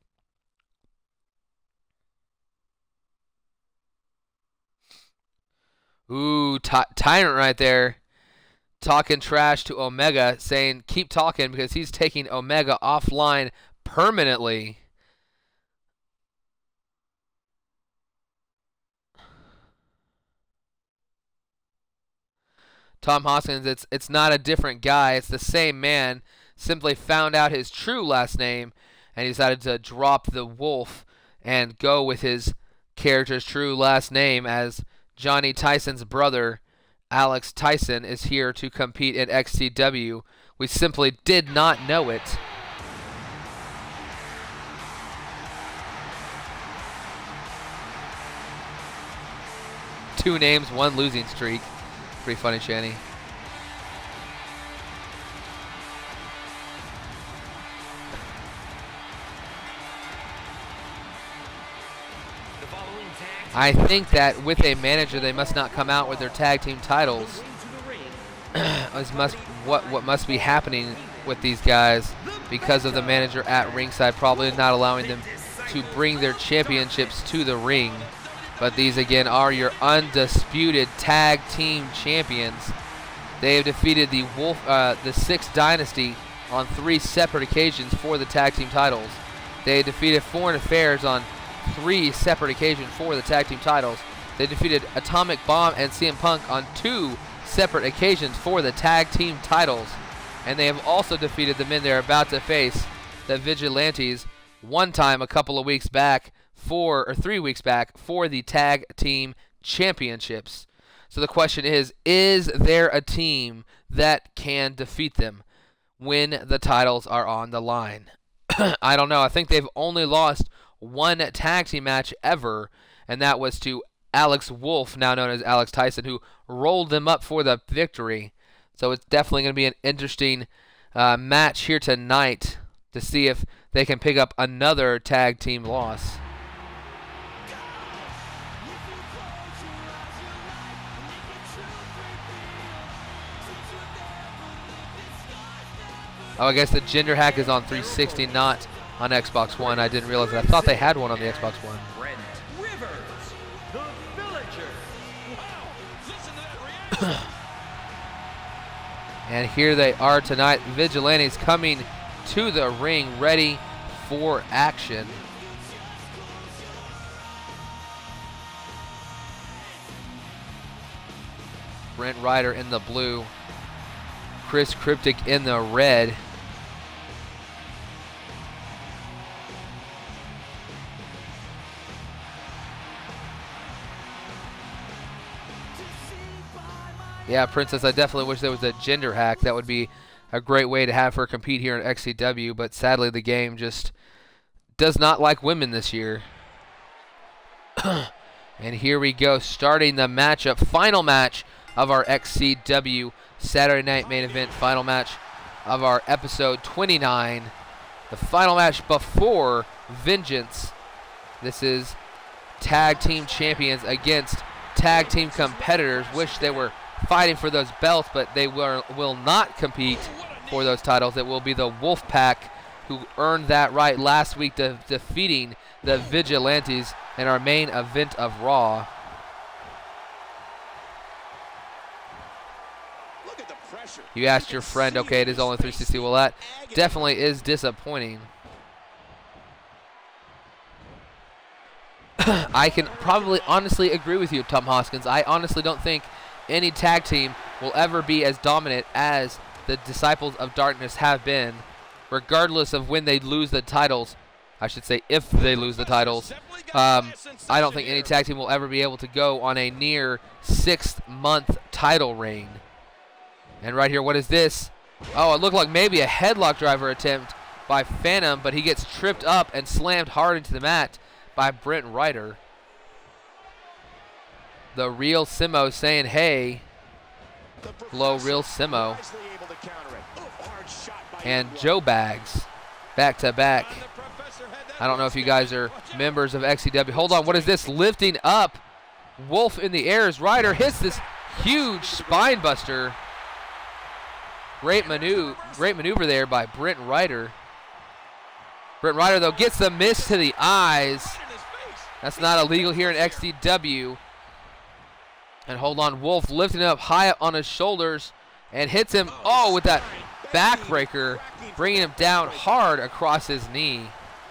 Ooh, Tyrant right there talking trash to Omega, saying keep talking because he's taking Omega offline permanently. Tom Hoskins, it's it's not a different guy. It's the same man. Simply found out his true last name and he decided to drop the Wolf and go with his character's true last name, as Johnny Tyson's brother, Alex Tyson, is here to compete in X C W. We simply did not know it. Two names, one losing streak. Pretty funny, Shanny. I think that with a manager, they must not come out with their tag team titles. As must what what must be happening with these guys because of the manager at ringside probably not allowing them to bring their championships to the ring. But these again are your undisputed tag team champions. They have defeated the Wolf, uh, the Sixth Dynasty on three separate occasions for the tag team titles. They defeated Foreign Affairs on three separate occasions for the tag team titles. They defeated Atomic Bomb and C M Punk on two separate occasions for the tag team titles. And they have also defeated the men they're about to face, the Vigilantes, one time a couple of weeks back, four or three weeks back, for the tag team championships. So the question is, is there a team that can defeat them when the titles are on the line? I don't know. I think they've only lost one tag team match ever, and that was to Alex Wolf, now known as Alex Tyson, who rolled them up for the victory. So it's definitely going to be an interesting uh, match here tonight to see if they can pick up another tag team loss. Oh, I guess the Gender Hack is on three sixty, not on Xbox One. I didn't realize that. I thought they had one on the Xbox One. Rivers, the Villager. Wow. And here they are tonight. Vigilantes coming to the ring, ready for action. Brent Ryder in the blue. Chris Cryptic in the red. Yeah, Princess, I definitely wish there was a Gender Hack. That would be a great way to have her compete here in X C W, but sadly the game just does not like women this year. And here we go, starting the matchup, final match of our X C W Saturday Night Main Event, final match of our episode twenty-nine. The final match before Vengeance. This is tag team champions against tag team competitors. Wish they were fighting for those belts, but they will, will not compete for those titles. It will be the Wolfpack, who earned that right last week, de defeating the Vigilantes in our main event of Raw. Look at the pressure. You asked your friend, okay, it is only three sixty. Well, that definitely is disappointing. I can probably honestly agree with you, Tom Hoskins. I honestly don't think any tag team will ever be as dominant as the Disciples of Darkness have been, regardless of when they lose the titles. I should say if they lose the titles. Um, I don't think any tag team will ever be able to go on a near six-month title reign. And right here, what is this? Oh, it looked like maybe a headlock driver attempt by Phantom, but he gets tripped up and slammed hard into the mat by Brent Ryder. The real Simo saying, hey. Hello, real Simo. And Joe Bags, back to back. I don't know if you guys are members of X C W. Hold on, what is this? Lifting up. Wolf in the air as Ryder hits this huge spine buster. Great maneuver, great maneuver there by Brent Ryder. Brent Ryder, though, gets the miss to the eyes. That's not illegal here in X C W. And hold on, Wolf lifting up high up on his shoulders and hits him, oh, with that backbreaker, bringing him down hard across his knee.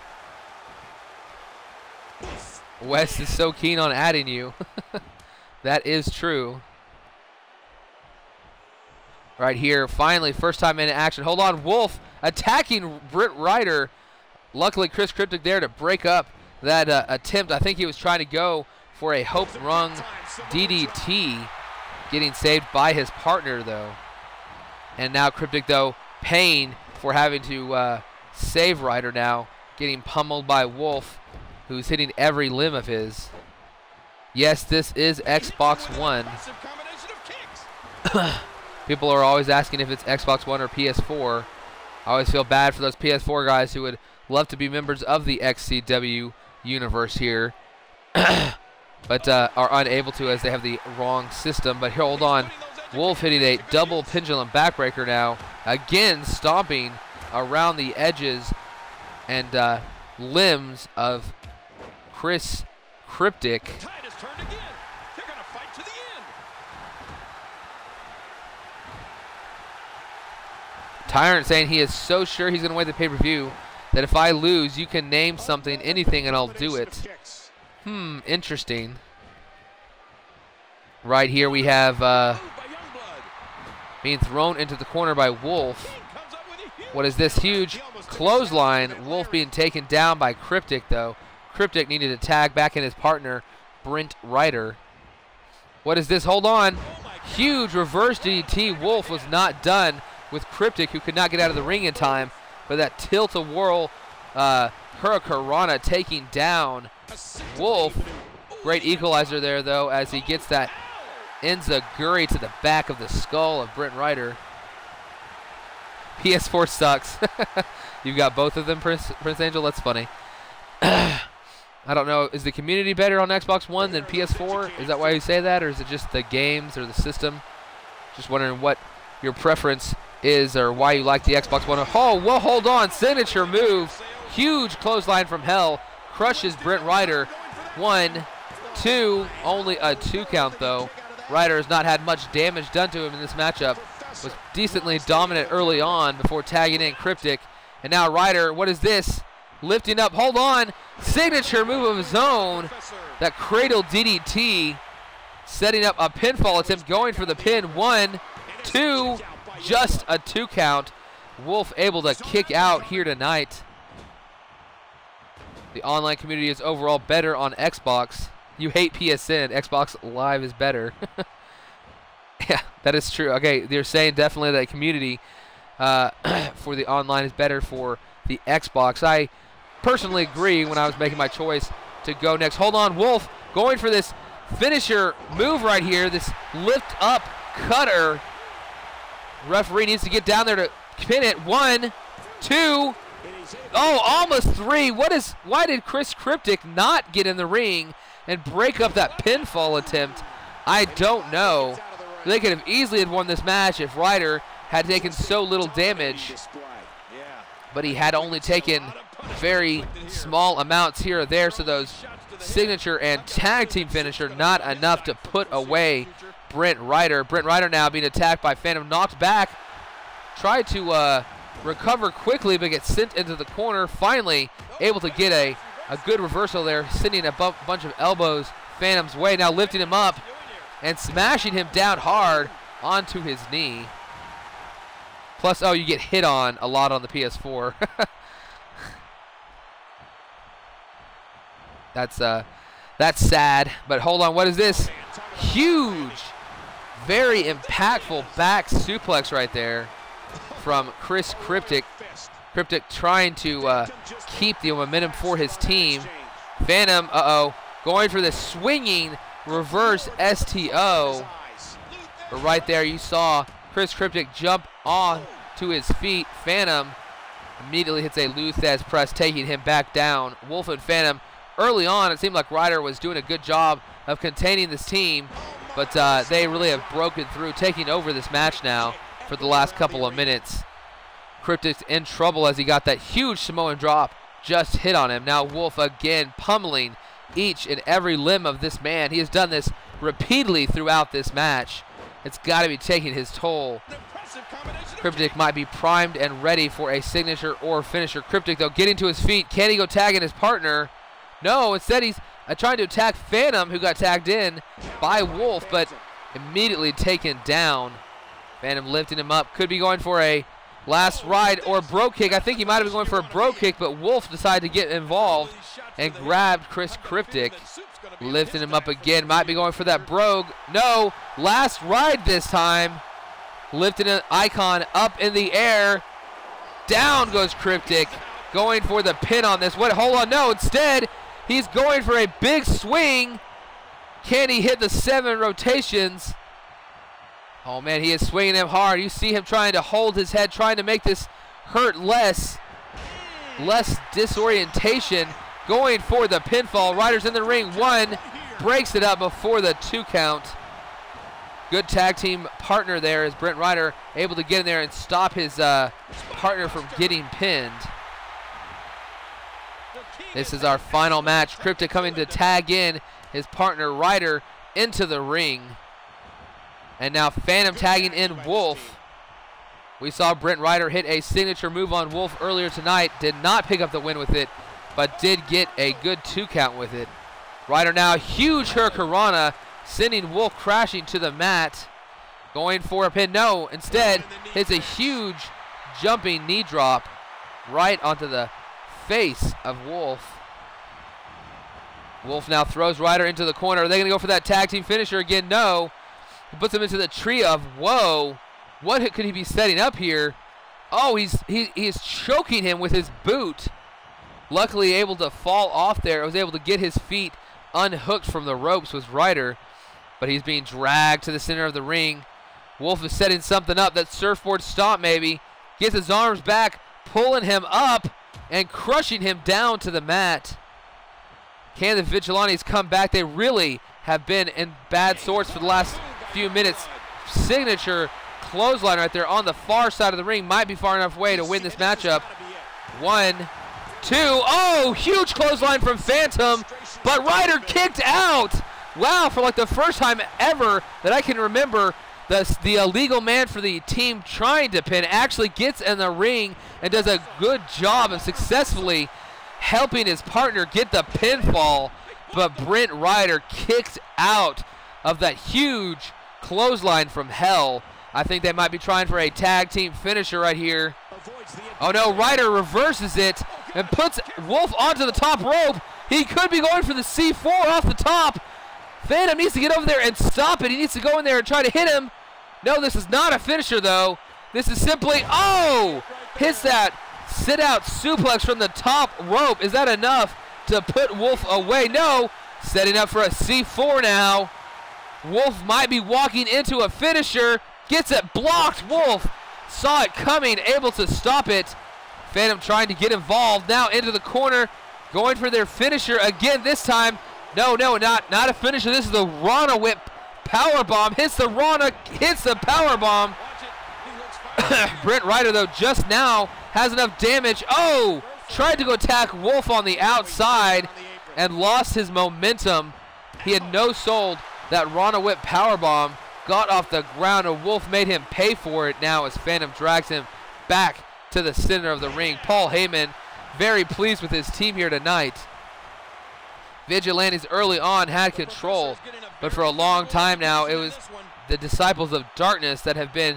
Wes is so keen on adding you. That is true. Right here, finally, first time in action. Hold on, Wolf attacking Brent Ryder. Luckily, Chris Cryptic there to break up that uh, attempt. I think he was trying to go for a Hope Rung D D T, getting saved by his partner, though. And now Cryptic, though, paying for having to uh, save Ryder now, getting pummeled by Wolf, who's hitting every limb of his. Yes, this is Xbox One. People are always asking if it's Xbox One or P S four. I always feel bad for those P S four guys who would love to be members of the X C W Universe here, but uh, are unable to as they have the wrong system. But here, hold on. Wolf hitting a double pendulum backbreaker now. Again, stomping around the edges and uh, limbs of Chris Cryptic. The tide has turned again. They're going to fight to the end. Tyrant saying he is so sure he's going to win the pay-per-view that if I lose, you can name something, anything, and I'll do it. Hmm, interesting. Right here we have uh, being thrown into the corner by Wolf. What is this huge clothesline? Wolf being taken down by Cryptic, though. Cryptic needed to tag back in his partner, Brent Ryder. What is this? Hold on. Huge reverse D D T. Wolf was not done with Cryptic, who could not get out of the ring in time. But that tilt-a-whirl uh, Hurricanrana taking down Wolf. Great equalizer there, though, as he gets that Enziguri to the back of the skull of Brent Ryder. P S four sucks. You've got both of them, Prince, Prince Angel. That's funny. I don't know. Is the community better on Xbox One than P S four? Is that why you say that, or is it just the games or the system? Just wondering what your preference is or why you like the Xbox One. Oh, well, hold on. Signature move. Huge clothesline from hell. Crushes Brent Ryder. One, two. Only a two count, though. Ryder has not had much damage done to him in this matchup. Was decently dominant early on before tagging in Cryptic. And now Ryder, what is this? Lifting up, hold on. Signature move of his own. That cradle D D T. Setting up a pinfall attempt, going for the pin. One, two, just a two count. Wolf able to kick out here tonight. The online community is overall better on Xbox. You hate P S N. Xbox Live is better. Yeah, that is true. Okay, they're saying definitely that community uh, for the online is better for the Xbox. I personally agree when I was making my choice to go next. Hold on, Wolf going for this finisher move right here. This lift up cutter. Referee needs to get down there to pin it. One, two, oh, almost three. What is? Why did Chris Cryptic not get in the ring and break up that pinfall attempt? I don't know. They could have easily had won this match if Ryder had taken so little damage. But he had only taken very small amounts here or there, so those signature and tag team finisher not enough to put away Brent Ryder. Brent Ryder now being attacked by Phantom, knocked back, tried to uh, recover quickly, but gets sent into the corner. Finally able to get a, a good reversal there, sending a bu bunch of elbows Phantom's way. Now lifting him up and smashing him down hard onto his knee. Plus, oh, you get hit on a lot on the P S four. That's uh, that's sad. But hold on, what is this? Huge, very impactful back suplex right there from Chris Cryptic. Cryptic trying to uh, keep the momentum for his team. Phantom, uh-oh, going for the swinging reverse S T O. But right there you saw Chris Cryptic jump on to his feet. Phantom immediately hits a Luthez press, taking him back down. Wolf and Phantom, early on, it seemed like Ryder was doing a good job of containing this team, but uh, they really have broken through, taking over this match now for the last couple of minutes. Cryptic's in trouble as he got that huge Samoan drop just hit on him. Now Wolf again pummeling each and every limb of this man. He has done this repeatedly throughout this match. It's got to be taking his toll. Cryptic might be primed and ready for a signature or finisher. Cryptic, though, getting to his feet. Can he go tagging his partner? No, instead he's uh, trying to attack Phantom, who got tagged in by Wolf, but immediately taken down. Phantom lifting him up. Could be going for a last ride or bro kick. I think he might have been going for a bro kick, but Wolf decided to get involved and grabbed Chris Cryptic. Lifting him up again. Might be going for that brogue. No, last ride this time. Lifting an Icon up in the air. Down goes Cryptic. Going for the pin on this. What? Hold on. No, instead, he's going for a big swing. Can he hit the seven rotations? Oh, man, he is swinging him hard. You see him trying to hold his head, trying to make this hurt less. Less disorientation. Going for the pinfall. Ryder's in the ring. One. Breaks it up before the two count. Good tag team partner there as Brent Ryder able to get in there and stop his uh, partner from getting pinned. This is our final match. Cryptic coming to tag in his partner Ryder into the ring. And now Phantom tagging in Wolf. We saw Brent Ryder hit a signature move on Wolf earlier tonight. Did not pick up the win with it, but did get a good two count with it. Ryder now, huge Hurricanrana, sending Wolf crashing to the mat. Going for a pin. No, instead hits a huge jumping knee drop right onto the face of Wolf. Wolf now throws Ryder into the corner. Are they going to go for that tag team finisher again? No. He puts him into the tree of woe. What could he be setting up here? Oh, he's he, he is choking him with his boot. Luckily able to fall off there. Was able to get his feet unhooked from the ropes was Ryder. But he's being dragged to the center of the ring. Wolf is setting something up. That surfboard stomp maybe. Gets his arms back, pulling him up and crushing him down to the mat. Can the Vigilantes come back? They really have been in bad sorts for the last few minutes. Signature clothesline right there on the far side of the ring. Might be far enough away to win this matchup. One, two. Oh, huge clothesline from Phantom. But Ryder kicked out. Wow, for like the first time ever that I can remember, the, the illegal man for the team trying to pin actually gets in the ring and does a good job of successfully helping his partner get the pinfall. But Brent Ryder kicked out of that huge clothesline from hell. I think they might be trying for a tag team finisher right here. Oh no, Ryder reverses it and puts Wolf onto the top rope. He could be going for the C four off the top. Phantom needs to get over there and stop it. He needs to go in there and try to hit him. No, this is not a finisher though. This is simply, oh, hits that sit out suplex from the top rope. Is that enough to put Wolf away? No, setting up for a C four now. Wolf might be walking into a finisher. Gets it blocked. Wolf saw it coming, able to stop it. Phantom trying to get involved now into the corner, going for their finisher again this time. No, no, not not a finisher. This is the Rana Whip power bomb. Hits the Rana, hits the power bomb. Brent Ryder though just now has enough damage. Oh, tried to go attack Wolf on the outside and lost his momentum. He had no sold that Rana Whip power bomb. Got off the ground and Wolf made him pay for it now as Phantom drags him back to the center of the ring. Paul Heyman very pleased with his team here tonight. Vigilantes early on had control, but for a long time now it was the Disciples of Darkness that have been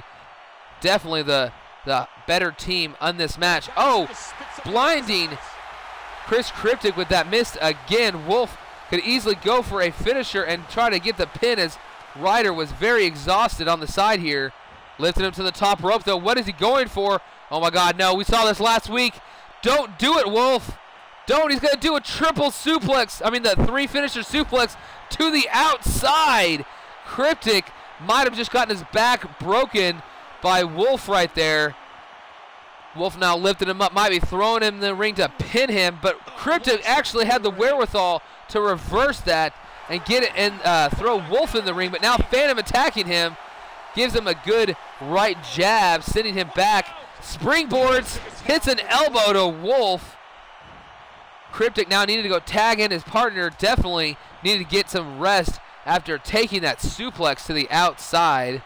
definitely the, the better team on this match. Oh, blinding Chris Cryptic with that miss again. Wolf could easily go for a finisher and try to get the pin as Ryder was very exhausted on the side here. Lifted him to the top rope though. What is he going for? Oh my God, no. We saw this last week. Don't do it, Wolf. Don't. He's going to do a triple suplex. I mean, the three finisher suplex to the outside. Cryptic might have just gotten his back broken by Wolf right there. Wolf now lifted him up, might be throwing him in the ring to pin him, but Cryptic actually had the wherewithal to reverse that and get it and uh, throw Wolf in the ring, but now Phantom attacking him, gives him a good right jab, sending him back, springboards, hits an elbow to Wolf. Cryptic now needed to go tag in his partner, definitely needed to get some rest after taking that suplex to the outside.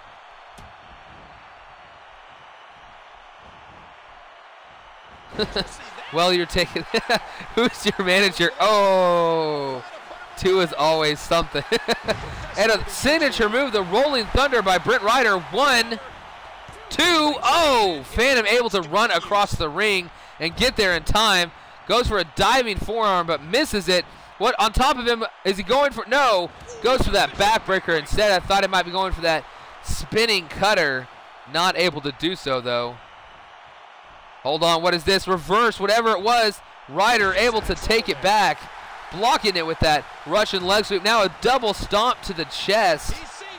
Well, you're taking. Who's your manager? Oh, two is always something. And a signature move, the Rolling Thunder by Brent Ryder. One, two, oh! Phantom able to run across the ring and get there in time. Goes for a diving forearm, but misses it. What on top of him is he going for? No, goes for that backbreaker instead. I thought he might be going for that spinning cutter. Not able to do so though. Hold on, what is this? Reverse, whatever it was. Ryder able to take it back, blocking it with that Russian leg sweep. Now a double stomp to the chest.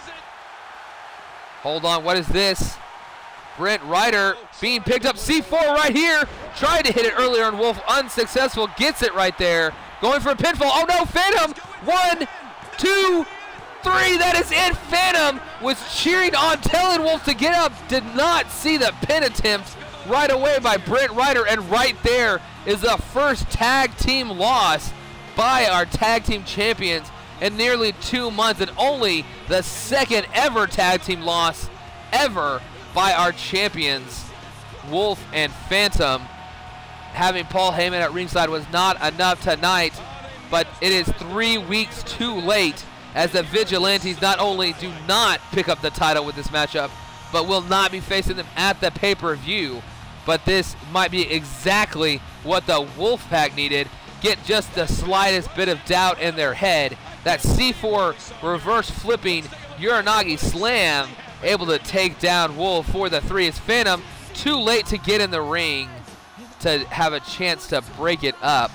Hold on, what is this? Brent Ryder being picked up. C four right here. Tried to hit it earlier on Wolf, unsuccessful. Gets it right there. Going for a pinfall. Oh no, Phantom. One, two, three. That is it. Phantom was cheering on, telling Wolf to get up. Did not see the pin attempt right away by Brent Ryder, and right there is the first tag team loss by our tag team champions in nearly two months, and only the second ever tag team loss ever by our champions, Wolf and Phantom. Having Paul Heyman at ringside was not enough tonight, but it is three weeks too late as the Vigilantes not only do not pick up the title with this matchup, but will not be facing them at the pay-per-view. But this might be exactly what the Wolfpack needed. Get just the slightest bit of doubt in their head. That C four reverse flipping Uranagi slam able to take down Wolf for the three. Is Phantom too late to get in the ring to have a chance to break it up.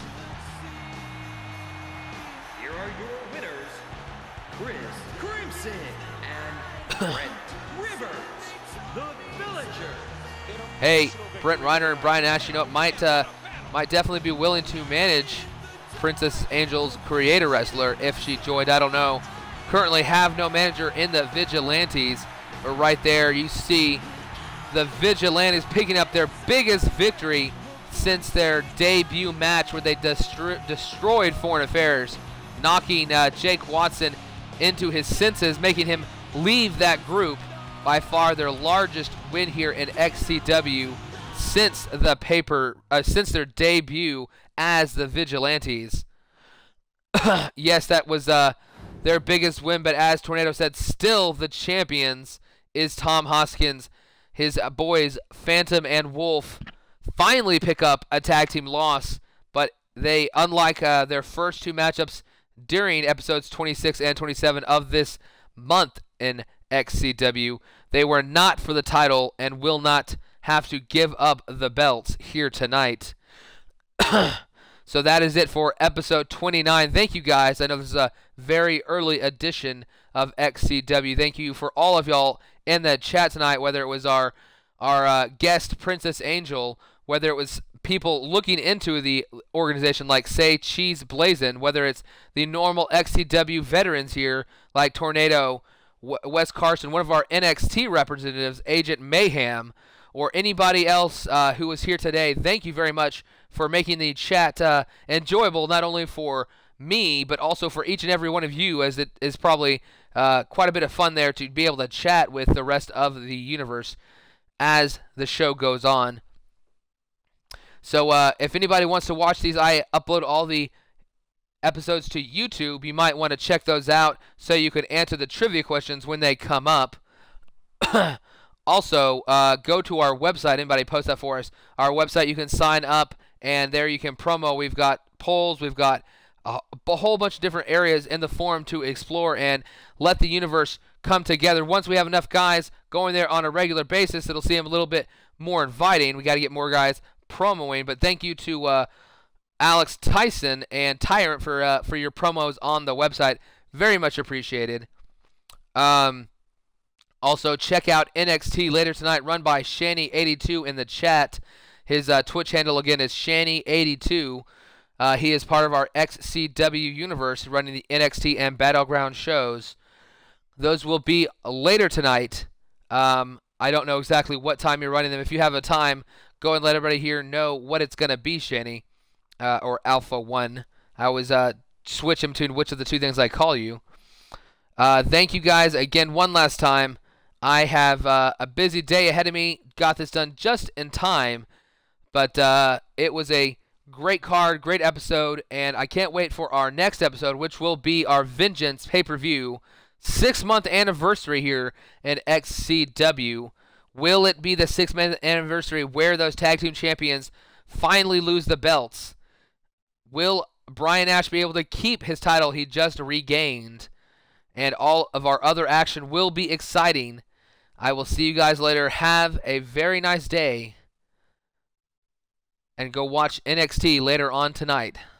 Here are your winners, Chris Crimson and Brent Rivers, the Villager. Hey, Brent Ryder and Brian Ash, you know, might uh, might definitely be willing to manage Princess Angel's creator wrestler if she joined. I don't know. Currently have no manager in the Vigilantes, but right there you see the Vigilantes picking up their biggest victory since their debut match where they destro destroyed Foreign Affairs, knocking uh, Jake Watson into his senses, making him leave that group. By far their largest win here in X C W since the paper, uh, since their debut as the Vigilantes. Yes, that was uh, their biggest win, but as Tornado said, still the champions is Tom Hoskins. His boys, Phantom and Wolf, finally pick up a tag team loss, but they, unlike uh, their first two matchups during episodes twenty-six and twenty-seven of this month in X C W, they were not for the title and will not have to give up the belts here tonight. So that is it for episode twenty-nine. Thank you guys. I know this is a very early edition of X C W. Thank you for all of y'all in the chat tonight, whether it was our our uh, guest Princess Angel, whether it was people looking into the organization like, say, Cheese Blazin', whether it's the normal X C W veterans here like Tornado, w Wes Carson, one of our N X T representatives, Agent Mayhem, or anybody else uh, who was here today. Thank you very much for making the chat uh, enjoyable, not only for me, but also for each and every one of you, as it is probably uh, quite a bit of fun there to be able to chat with the rest of the universe as the show goes on. So uh, if anybody wants to watch these, I upload all the episodes to YouTube. You might want to check those out so you can answer the trivia questions when they come up. Also, uh, go to our website. Anybody post that for us? Our website, you can sign up, and there you can promo. We've got polls. We've got a, a whole bunch of different areas in the forum to explore and let the universe come together. Once we have enough guys going there on a regular basis, it'll seem a little bit more inviting. We got to get more guys promoing. But thank you to uh, Alex Tyson and Tyrant for uh, for your promos on the website. Very much appreciated. Um, also, check out N X T later tonight, run by Shanny eighty-two in the chat. His uh, Twitch handle, again, is Shanny eighty-two. Uh, he is part of our X C W Universe, running the N X T and Battleground shows. Those will be later tonight. Um, I don't know exactly what time you're running them. If you have a time, go and let everybody here know what it's going to be, Shanny, uh, or Alpha one. I always uh, switch in between which of the two things I call you. Uh, thank you guys again one last time. I have uh, a busy day ahead of me. Got this done just in time. But uh, it was a great card, great episode, and I can't wait for our next episode, which will be our Vengeance pay-per-view. Six-month anniversary here at X C W. Will it be the six-month anniversary where those tag team champions finally lose the belts? Will Brian Ash be able to keep his title he just regained? And all of our other action will be exciting. I will see you guys later. Have a very nice day. And go watch N X T later on tonight.